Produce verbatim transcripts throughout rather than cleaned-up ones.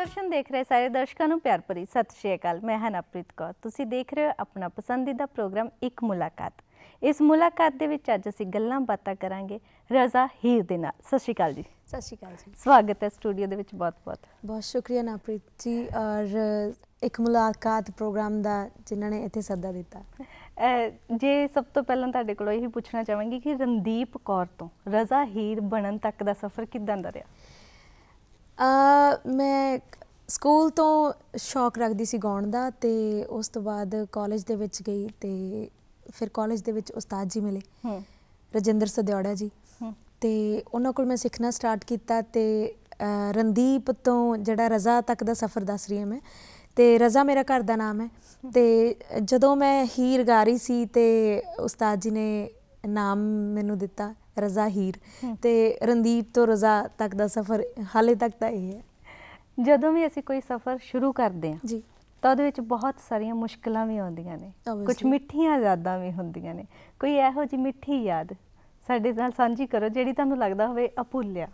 ਦੂਰਦਰਸ਼ਨ ਦੇਖ ਰਹੇ ਸਾਰੇ ਦਰਸ਼ਕਾਂ ਨੂੰ ਪਿਆਰ ਭਰੀ ਸਤਿ ਸ਼੍ਰੀ ਅਕਾਲ। ਮੈਂ ਹਾਂ ਨਵਪ੍ਰੀਤ ਕੌਰ। ਤੁਸੀਂ ਦੇਖ ਰਹੇ ਹੋ ਆਪਣਾ ਪਸੰਦੀਦਾ ਪ੍ਰੋਗਰਾਮ ਇੱਕ ਮੁਲਾਕਾਤ। ਇਸ ਮੁਲਾਕਾਤ ਦੇ ਵਿੱਚ ਅੱਜ ਅਸੀਂ ਗੱਲਾਂ ਬਾਤਾਂ ਕਰਾਂਗੇ ਰਜ਼ਾ ਹੀਰ ਦੇ ਨਾਲ। ਸਤਿ ਸ਼੍ਰੀ ਅਕਾਲ ਜੀ। ਸਤਿ ਸ਼੍ਰੀ ਅਕਾਲ ਜੀ। ਸਵਾਗਤ ਹੈ ਸਟੂਡੀਓ ਦੇ ਵਿੱਚ। ਬਹੁਤ ਬਹੁਤ ਬਹੁਤ ਸ਼ੁਕਰੀਆ ਨਵਪ੍ਰੀਤ ਜੀ ਔਰ ਇੱਕ ਮੁਲਾਕਾਤ ਪ੍ਰੋਗਰਾਮ ਦਾ ਜਿਨ੍ਹਾਂ ਨੇ ਇੱਥੇ ਸੱਦਾ ਦਿੱਤਾ। ਜੇ ਸਭ ਤੋਂ ਪਹਿਲਾਂ ਤੁਹਾਡੇ ਕੋਲੋਂ ਇਹੀ ਪੁੱਛਣਾ ਚਾਹਾਂਗੀ ਕਿ ਰਣਦੀਪ ਕੌਰ ਤੋਂ ਰਜ਼ਾ ਹੀਰ ਬਣਨ ਤੱਕ ਦਾ ਸਫ਼ਰ ਕਿੱਦਾਂ ਦਾ ਰਿਹਾ? ਮੈਂ ਸਕੂਲ ਤੋਂ ਸ਼ੌਕ ਰੱਖਦੀ ਸੀ ਗਾਉਣ ਦਾ ਅਤੇ ਉਸ ਤੋਂ ਬਾਅਦ ਕਾਲਜ ਦੇ ਵਿੱਚ ਗਈ ਅਤੇ ਫਿਰ ਕਾਲਜ ਦੇ ਵਿੱਚ ਉਸਤਾਦ ਜੀ ਮਿਲੇ, ਰਜਿੰਦਰ ਸਦਿਓੜਾ ਜੀ, ਅਤੇ ਉਹਨਾਂ ਕੋਲ ਮੈਂ ਸਿੱਖਣਾ ਸਟਾਰਟ ਕੀਤਾ। ਅਤੇ ਰਣਦੀਪ ਤੋਂ ਜਿਹੜਾ ਰਜ਼ਾ ਤੱਕ ਦਾ ਸਫ਼ਰ ਦੱਸ ਰਹੀ ਹਾਂ ਮੈਂ, ਅਤੇ ਰਜ਼ਾ ਮੇਰਾ ਘਰ ਦਾ ਨਾਮ ਹੈ। ਅਤੇ ਜਦੋਂ ਮੈਂ ਹੀਰ ਗਾ ਰਹੀ ਸੀ ਅਤੇ ਉਸਤਾਦ ਜੀ ਨੇ ਨਾਮ ਮੈਨੂੰ ਦਿੱਤਾ ਰਜ਼ਾ ਹੀਰ, ਅਤੇ ਰਣਦੀਪ ਤੋਂ ਰਜ਼ਾ ਤੱਕ ਦਾ ਸਫ਼ਰ ਹਾਲੇ ਤੱਕ ਤਾਂ ਇਹ ਹੈ। ਜਦੋਂ ਵੀ ਅਸੀਂ ਕੋਈ ਸਫ਼ਰ ਸ਼ੁਰੂ ਕਰਦੇ ਹਾਂ ਜੀ ਤਾਂ ਉਹਦੇ ਵਿੱਚ ਬਹੁਤ ਸਾਰੀਆਂ ਮੁਸ਼ਕਿਲਾਂ ਵੀ ਆਉਂਦੀਆਂ ਨੇ, ਕੁਛ ਮਿੱਠੀਆਂ ਯਾਦਾਂ ਵੀ ਹੁੰਦੀਆਂ ਨੇ। ਕੋਈ ਇਹੋ ਜਿਹੀ ਮਿੱਠੀ ਯਾਦ ਸਾਡੇ ਨਾਲ ਸਾਂਝੀ ਕਰੋ ਜਿਹੜੀ ਤੁਹਾਨੂੰ ਲੱਗਦਾ ਹੋਵੇ ਅਭੁੱਲਿਆ।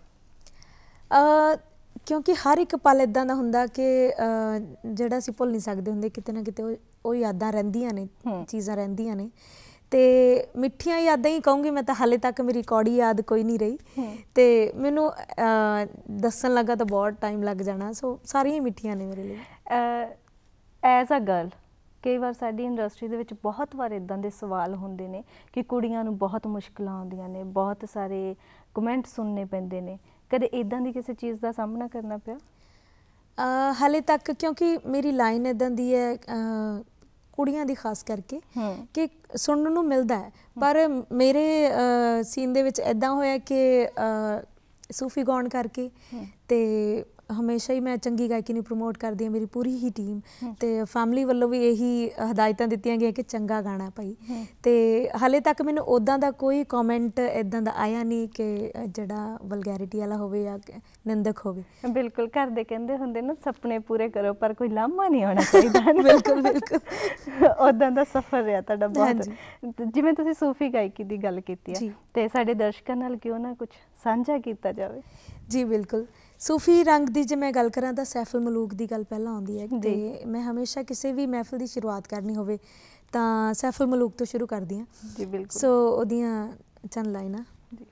ਕਿਉਂਕਿ ਹਰ ਇੱਕ ਪਲ ਇੱਦਾਂ ਦਾ ਹੁੰਦਾ ਕਿ ਜਿਹੜਾ ਅਸੀਂ ਭੁੱਲ ਨਹੀਂ ਸਕਦੇ ਹੁੰਦੇ, ਕਿਤੇ ਨਾ ਕਿਤੇ ਉਹ ਉਹ ਯਾਦਾਂ ਰਹਿੰਦੀਆਂ ਨੇ, ਚੀਜ਼ਾਂ ਰਹਿੰਦੀਆਂ ਨੇ। ਅਤੇ ਮਿੱਠੀਆਂ ਯਾਦਾਂ ਹੀ ਕਹੂੰਗੀ ਮੈਂ ਤਾਂ, ਹਾਲੇ ਤੱਕ ਮੇਰੀ ਕੌੜੀ ਯਾਦ ਕੋਈ ਨਹੀਂ ਰਹੀ। ਅਤੇ ਮੈਨੂੰ ਦੱਸਣ ਲੱਗਾ ਤਾਂ ਬਹੁਤ ਟਾਈਮ ਲੱਗ ਜਾਣਾ। ਸੋ ਸਾਰੀਆਂ ਹੀ ਮਿੱਠੀਆਂ ਨੇ ਮੇਰੇ ਲਈ। ਐਜ਼ ਅ ਗਰਲ ਕਈ ਵਾਰ ਸਾਡੀ ਇੰਡਸਟਰੀ ਦੇ ਵਿੱਚ ਬਹੁਤ ਵਾਰ ਇੱਦਾਂ ਦੇ ਸਵਾਲ ਹੁੰਦੇ ਨੇ ਕਿ ਕੁੜੀਆਂ ਨੂੰ ਬਹੁਤ ਮੁਸ਼ਕਿਲਾਂ ਆਉਂਦੀਆਂ ਨੇ, ਬਹੁਤ ਸਾਰੇ ਕਮੈਂਟ ਸੁਣਨੇ ਪੈਂਦੇ ਨੇ। ਕਦੇ ਇੱਦਾਂ ਦੀ ਕਿਸੇ ਚੀਜ਼ ਦਾ ਸਾਹਮਣਾ ਕਰਨਾ ਪਿਆ? ਹਾਲੇ ਤੱਕ ਕਿਉਂਕਿ ਮੇਰੀ ਲਾਈਨ ਇੱਦਾਂ ਦੀ ਹੈ ਕੁੜੀਆਂ ਦੀ ਖਾਸ ਕਰਕੇ ਕਿ ਸੁਣਨ ਨੂੰ ਮਿਲਦਾ ਹੈ, ਪਰ ਮੇਰੇ ਸੀਨ ਦੇ ਵਿੱਚ ਇੱਦਾਂ ਹੋਇਆ ਕਿ ਸੂਫੀ ਗਾਉਣ ਕਰਕੇ ਅਤੇ ਹਮੇਸ਼ਾ ਹੀ ਮੈਂ ਚੰਗੀ ਗਾਇਕੀ ਨੂੰ ਪ੍ਰਮੋਟ ਕਰਦੀ ਹਾਂ, ਮੇਰੀ ਪੂਰੀ ਹੀ ਟੀਮ, ਅਤੇ ਫੈਮਿਲੀ ਵੱਲੋਂ ਵੀ ਇਹੀ ਹਦਾਇਤਾਂ ਦਿੱਤੀਆਂ ਗਈਆਂ ਕਿ ਚੰਗਾ ਗਾਣਾ ਭਾਈ। ਅਤੇ ਹਾਲੇ ਤੱਕ ਮੈਨੂੰ ਉੱਦਾਂ ਦਾ ਕੋਈ ਕੌਮੈਂਟ ਇੱਦਾਂ ਦਾ ਆਇਆ ਨਹੀਂ ਕਿ ਜਿਹੜਾ ਵਲਗੈਰਿਟੀ ਵਾਲਾ ਹੋਵੇ ਜਾਂ ਨਿੰਦਕ ਹੋਵੇ। ਬਿਲਕੁਲ, ਘਰ ਦੇ ਕਹਿੰਦੇ ਹੁੰਦੇ ਨਾ ਸੁਪਨੇ ਪੂਰੇ ਕਰੋ ਪਰ ਕੋਈ ਲਾਮਾ ਨਹੀਂ ਆਉਣਾ ਚਾਹੀਦਾ। ਬਿਲਕੁਲ ਬਿਲਕੁਲ ਉੱਦਾਂ ਦਾ ਸਫ਼ਰ ਰਿਹਾ ਤੁਹਾਡਾ ਬਹੁਤ। ਜਿਵੇਂ ਤੁਸੀਂ ਸੂਫੀ ਗਾਇਕੀ ਦੀ ਗੱਲ ਕੀਤੀ ਹੈ ਅਤੇ ਸਾਡੇ ਦਰਸ਼ਕਾਂ ਨਾਲ ਕਿਉਂ ਨਾ ਕੁਛ ਸਾਂਝਾ ਕੀਤਾ ਜਾਵੇ? ਜੀ ਬਿਲਕੁਲ। ਸੂਫੀ ਰੰਗ ਦੀ ਜੇ ਮੈਂ ਗੱਲ ਕਰਾਂ ਤਾਂ ਸੈਫੁਲ ਮਲੂਕ ਦੀ ਗੱਲ ਪਹਿਲਾਂ ਆਉਂਦੀ ਹੈ, ਅਤੇ ਮੈਂ ਹਮੇਸ਼ਾ ਕਿਸੇ ਵੀ ਮਹਿਫਿਲ ਦੀ ਸ਼ੁਰੂਆਤ ਕਰਨੀ ਹੋਵੇ ਤਾਂ ਸੈਫੁਲ ਮਲੂਕ ਤੋਂ ਸ਼ੁਰੂ ਕਰਦੀ ਹਾਂ। ਜੀ ਬਿਲਕੁਲ। ਸੋ ਉਹਦੀਆਂ ਚੰਦ ਲਾਈਨਾਂ।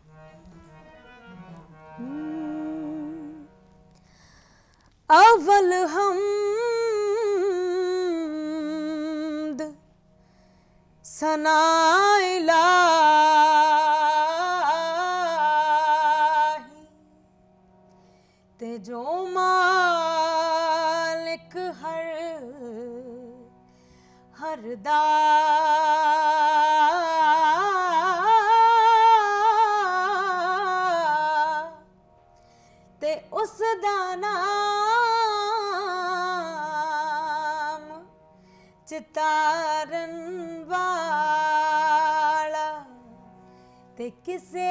ਅਵਲ ਹਮਦ ਸਨਾਏ ਤੇ ਜੋ ਮਾਲਿਕ ਹਰ ਹਰ ਦਾ ਤੇ ਉਸ ਦਾ ਨਾਮ ਚਿਤਾਰਨ ਵਾਲਾ ਤੇ ਕਿਸੇ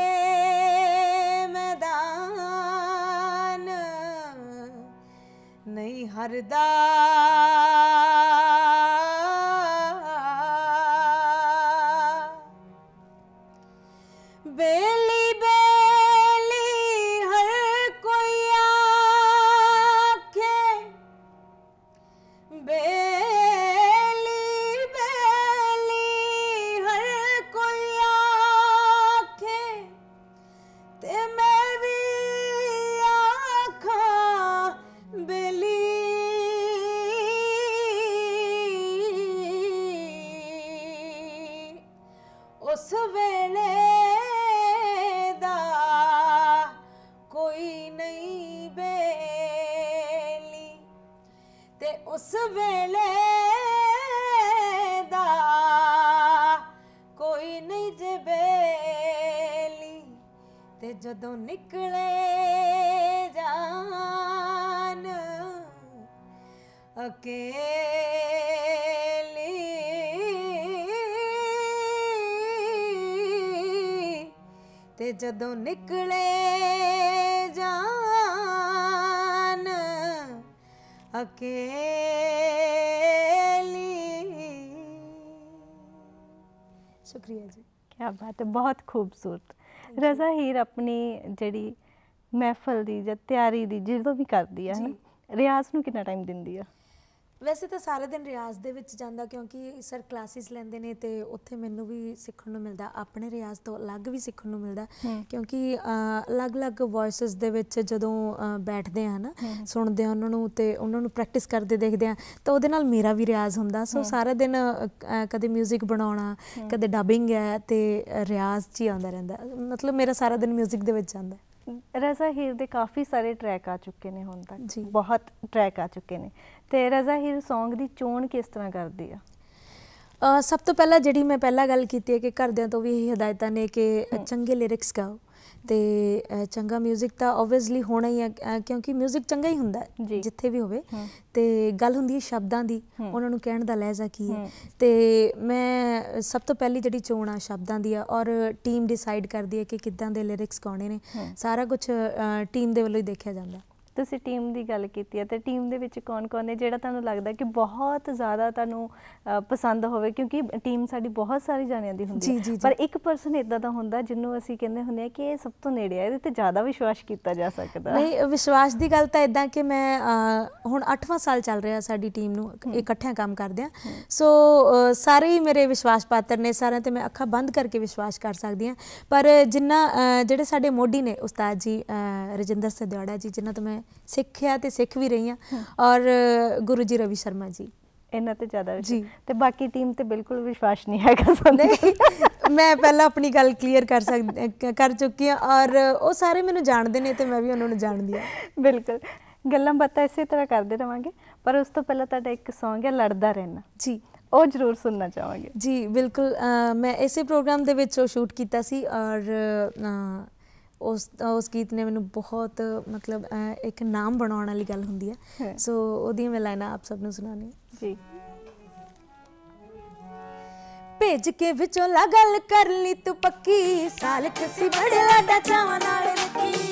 ਮੈਦਾਨ ਨਹੀਂ ਹਰਦਾ। ਬੇਲੀ ਬੇਲੀ ਹਰ ਕੋਈ ਆਖੇ, ਬੇਲੀ ਬੇਲੀ ਹਰ ਕੋਈ ਆਖੇ, ਤੇ ਮੈਂ ਵੀ ਆਖਾਂ ਬੇਲੀ। ਉਸ ਵੇਲੇ ਦਾ ਕੋਈ ਨਹੀਂ ਬੇਲੀ, ਤੇ ਉਸ ਵੇਲੇ ਦਾ ਕੋਈ ਨਹੀਂ ਜੇ ਬੇਲੀ, ਤੇ ਜਦੋਂ ਨਿਕਲੇ ਜਾਨ ਅਕੇਲੀ, ਤੇ ਜਦੋਂ ਨਿਕਲੇ ਜਾਨ ਅਕੇਲੀ। ਸ਼ੁਕਰੀਆ ਜੀ। क्या बात है, बहुत खूबसूरत। रज़ा हीर अपनी जिहड़ी महफल दी जां तैयारी दी जो भी करदी है ना, ਰਿਆਜ਼ ਨੂੰ ਕਿੰਨਾ ਟਾਈਮ ਦਿੰਦੀ ਆ? ਵੈਸੇ ਤਾਂ ਸਾਰਾ ਦਿਨ ਰਿਆਜ਼ ਦੇ ਵਿੱਚ ਜਾਂਦਾ, ਕਿਉਂਕਿ ਸਰ ਕਲਾਸਿਸ ਲੈਂਦੇ ਨੇ ਤੇ ਉੱਥੇ ਮੈਨੂੰ ਵੀ ਸਿੱਖਣ ਨੂੰ ਮਿਲਦਾ, ਆਪਣੇ ਰਿਆਜ਼ ਤੋਂ ਅਲੱਗ ਵੀ ਸਿੱਖਣ ਨੂੰ ਮਿਲਦਾ, ਕਿਉਂਕਿ ਅਲੱਗ-ਅਲੱਗ ਵੌਇਸਿਸ ਦੇ ਵਿੱਚ ਜਦੋਂ ਬੈਠਦੇ ਆ ਨਾ, ਸੁਣਦੇ ਆ ਉਹਨਾਂ ਨੂੰ ਤੇ ਉਹਨਾਂ ਨੂੰ ਪ੍ਰੈਕਟਿਸ ਕਰਦੇ ਦੇਖਦੇ ਆ, ਤਾਂ ਉਹਦੇ ਨਾਲ ਮੇਰਾ ਵੀ ਰਿਆਜ਼ ਹੁੰਦਾ। ਸੋ ਸਾਰਾ ਦਿਨ ਕਦੇ ਮਿਊਜ਼ਿਕ ਬਣਾਉਣਾ, ਕਦੇ ਡਬਿੰਗ ਹੈ, ਤੇ ਰਿਆਜ਼ 'ਚ ਹੀ ਆਉਂਦਾ ਰਹਿੰਦਾ, ਮਤਲਬ ਮੇਰਾ ਸਾਰਾ ਦਿਨ ਮਿਊਜ਼ਿਕ ਦੇ ਵਿੱਚ ਜਾਂਦਾ। ਰਜ਼ਾ ਹੀਰ ਦੇ ਕਾਫੀ ਸਾਰੇ ਟਰੈਕ ਆ ਚੁੱਕੇ ਨੇ ਹੁਣ ਤੱਕ ਜੀ, ਬਹੁਤ ਟਰੈਕ ਆ ਚੁੱਕੇ ਨੇ, ਤੇ ਰਜ਼ਾ ਹੀਰ ਸੌਂਗ ਦੀ ਚੋਣ ਕਿਸ ਤਰ੍ਹਾਂ ਕਰਦੀ ਆ? ਸਭ ਤੋਂ ਪਹਿਲਾਂ ਜਿਹੜੀ ਮੈਂ ਪਹਿਲਾਂ ਗੱਲ ਕੀਤੀ ਹੈ ਕਿ ਘਰਦਿਆਂ ਤੋਂ ਵੀ ਇਹ ਹਦਾਇਤਾਂ ਨੇ ਕਿ ਚੰਗੇ ਲਿਰਿਕਸ ਗਾਓ, ਤੇ ਚੰਗਾ ਮਿਊਜ਼ਿਕ ਤਾਂ ਓਬਵੀਅਸਲੀ ਹੋਣਾ ਹੀ ਹੈ, ਕਿਉਂਕਿ ਮਿਊਜ਼ਿਕ ਚੰਗਾ ਹੀ ਹੁੰਦਾ ਜਿੱਥੇ ਵੀ ਹੋਵੇ, ਤੇ ਗੱਲ ਹੁੰਦੀ ਹੈ ਸ਼ਬਦਾਂ ਦੀ, ਉਹਨਾਂ ਨੂੰ ਕਹਿਣ ਦਾ ਲਹਿਜ਼ਾ ਕੀ ਹੈ। ਤੇ ਮੈਂ ਸਭ ਤੋਂ ਪਹਿਲੀ ਜਿਹੜੀ ਚੋਣ ਆ ਸ਼ਬਦਾਂ ਦੀ ਆ, ਔਰ ਟੀਮ ਡਿਸਾਈਡ ਕਰਦੀ ਹੈ ਕਿ ਕਿੱਦਾਂ ਦੇ ਲਿਰਿਕਸ ਗਾਉਣੇ ਨੇ, ਸਾਰਾ ਕੁਛ ਟੀਮ ਦੇ ਵੱਲੋਂ ਹੀ ਦੇਖਿਆ ਜਾਂਦਾ। ਤੁਸੀਂ ਟੀਮ ਦੀ ਗੱਲ ਕੀਤੀ ਹੈ, ਤੇ ਟੀਮ ਦੇ ਵਿੱਚ ਕੌਣ ਕੌਣ ਨੇ ਜਿਹੜਾ ਤੁਹਾਨੂੰ ਲੱਗਦਾ ਕਿ ਬਹੁਤ ਜ਼ਿਆਦਾ ਤੁਹਾਨੂੰ ਪਸੰਦ ਹੋਵੇ? ਕਿਉਂਕਿ ਟੀਮ ਸਾਡੀ ਬਹੁਤ ਸਾਰੀ ਜਾਣਿਆਂ ਦੀ ਹੁੰਦੀ ਹੈ, ਪਰ ਇੱਕ ਪਰਸਨ ਇੱਦਾਂ ਦਾ ਹੁੰਦਾ ਜਿਹਨੂੰ ਅਸੀਂ ਕਹਿੰਦੇ ਹੁੰਦੇ ਆ ਕਿ ਇਹ ਸਭ ਤੋਂ ਨੇੜੇ ਆ, ਇਹਦੇ ਤੇ ਜ਼ਿਆਦਾ ਵਿਸ਼ਵਾਸ ਕੀਤਾ ਜਾ ਸਕਦਾ। ਨਹੀਂ, ਵਿਸ਼ਵਾਸ ਦੀ ਗੱਲ ਤਾਂ ਇੱਦਾਂ ਕਿ ਮੈਂ ਹੁਣ ਅੱਠਵਾਂ ਸਾਲ ਚੱਲ ਰਿਹਾ ਸਾਡੀ ਟੀਮ ਨੂੰ ਇਕੱਠਿਆਂ ਕੰਮ ਕਰਦਿਆਂ, ਸੋ ਸਾਰੇ ਹੀ ਮੇਰੇ ਵਿਸ਼ਵਾਸ ਪਾਤਰ ਨੇ, ਸਾਰਿਆਂ 'ਤੇ ਮੈਂ ਅੱਖਾਂ ਬੰਦ ਕਰਕੇ ਵਿਸ਼ਵਾਸ ਕਰ ਸਕਦੀ ਹਾਂ। ਪਰ ਜਿੰਨਾ ਜਿਹੜੇ ਸਾਡੇ ਮੋਢੀ ਨੇ ਉਸਤਾਦ ਜੀ ਰਜਿੰਦਰ ਸਦਿਓੜਾ ਜੀ, ਜਿਨ੍ਹਾਂ ਤੋਂ ਮੈਂ ਸਿੱਖਿਆ ਤੇ ਸਿੱਖ ਵੀ ਰਹੀ ਹਾਂ, ਔਰ ਗੁਰੂ ਜੀ ਰਵੀ ਸ਼ਰਮਾ ਜੀ, ਇਹਨਾਂ ਤੇ ਜ਼ਿਆਦਾ ਜੀ। ਤੇ ਬਾਕੀ ਟੀਮ ਤੇ ਬਿਲਕੁਲ ਵਿਸ਼ਵਾਸ ਨਹੀਂ ਹੈਗਾ ਸਾਨੂੰ। ਮੈਂ ਪਹਿਲਾਂ ਆਪਣੀ ਗੱਲ ਕਲੀਅਰ ਕਰ ਸਕਦੀ ਕਰ ਚੁੱਕੀ ਹਾਂ, ਔਰ ਉਹ ਸਾਰੇ ਮੈਨੂੰ ਜਾਣਦੇ ਨੇ ਤੇ ਮੈਂ ਵੀ ਉਹਨਾਂ ਨੂੰ ਜਾਣਦੀ ਹਾਂ। ਬਿਲਕੁਲ, ਗੱਲਾਂ ਬਾਤਾਂ ਇਸੇ ਤਰ੍ਹਾਂ ਕਰਦੇ ਰਵਾਂਗੇ, ਪਰ ਉਸ ਤੋਂ ਪਹਿਲਾਂ ਤੁਹਾਡਾ ਇੱਕ ਸੌਂਗ ਹੈ ਲੜਦਾ ਰਹਿਣਾ ਜੀ, ਉਹ ਜ਼ਰੂਰ ਸੁਣਨਾ ਚਾਹਾਂਗੇ। ਜੀ ਬਿਲਕੁਲ, ਮੈਂ ਇਸੇ ਪ੍ਰੋਗਰਾਮ ਦੇ ਵਿੱਚ ਉਹ ਸ਼ੂਟ ਕੀਤਾ ਸੀ, ਔਰ ਉਸ ਉਸ ਗੀਤ ਨੇ ਮੈਨੂੰ ਬਹੁਤ ਮਤਲਬ ਇੱਕ ਨਾਮ ਬਣਾਉਣ ਵਾਲੀ ਗੱਲ ਹੁੰਦੀ ਹੈ, ਸੋ ਉਹਦੀਆਂ ਮੈਂ ਲਾਈਨਾਂ ਆਪ ਸਭ ਨੂੰ ਸੁਣਾਉਣੀ ਜੀ। ਭੇਜ ਕੇ ਵਿਚੋਂ ਲਾ ਗੱਲ ਕਰ ਲਈ ਤੂੰ ਪੱਕੀ, ਸਾਲ ਖਸੀ ਬੜੇ ਲਾਡਾ ਚਾਵਾਂ ਨਾਲ ਰੱਖੀ,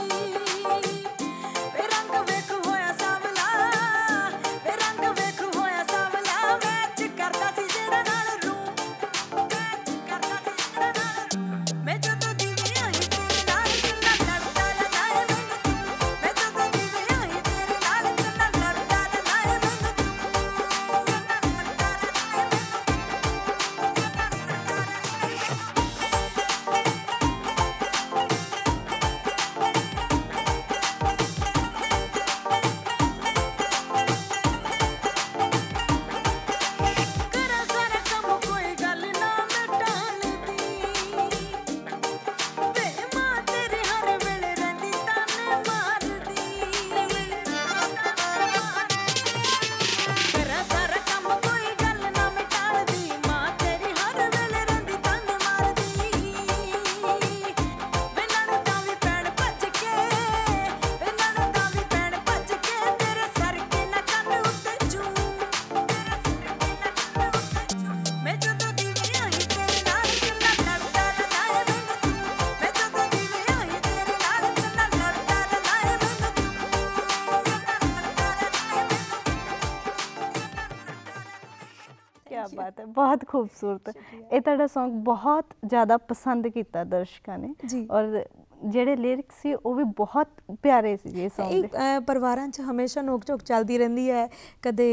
बात है, बहुत खूबसूरत। ये तुहाडा सॉन्ग बहुत ज़्यादा पसंद किया दर्शकों ने जी, और ਜਿਹੜੇ ਲਿਰਿਕਸ ਸੀ ਉਹ ਵੀ ਬਹੁਤ ਪਿਆਰੇ ਸੀ। ਇਸ ਸੌਂਗ ਦੇ ਪਰਿਵਾਰਾਂ 'ਚ ਹਮੇਸ਼ਾ ਨੋਕ ਝੋਕ ਚੱਲਦੀ ਰਹਿੰਦੀ ਹੈ, ਕਦੇ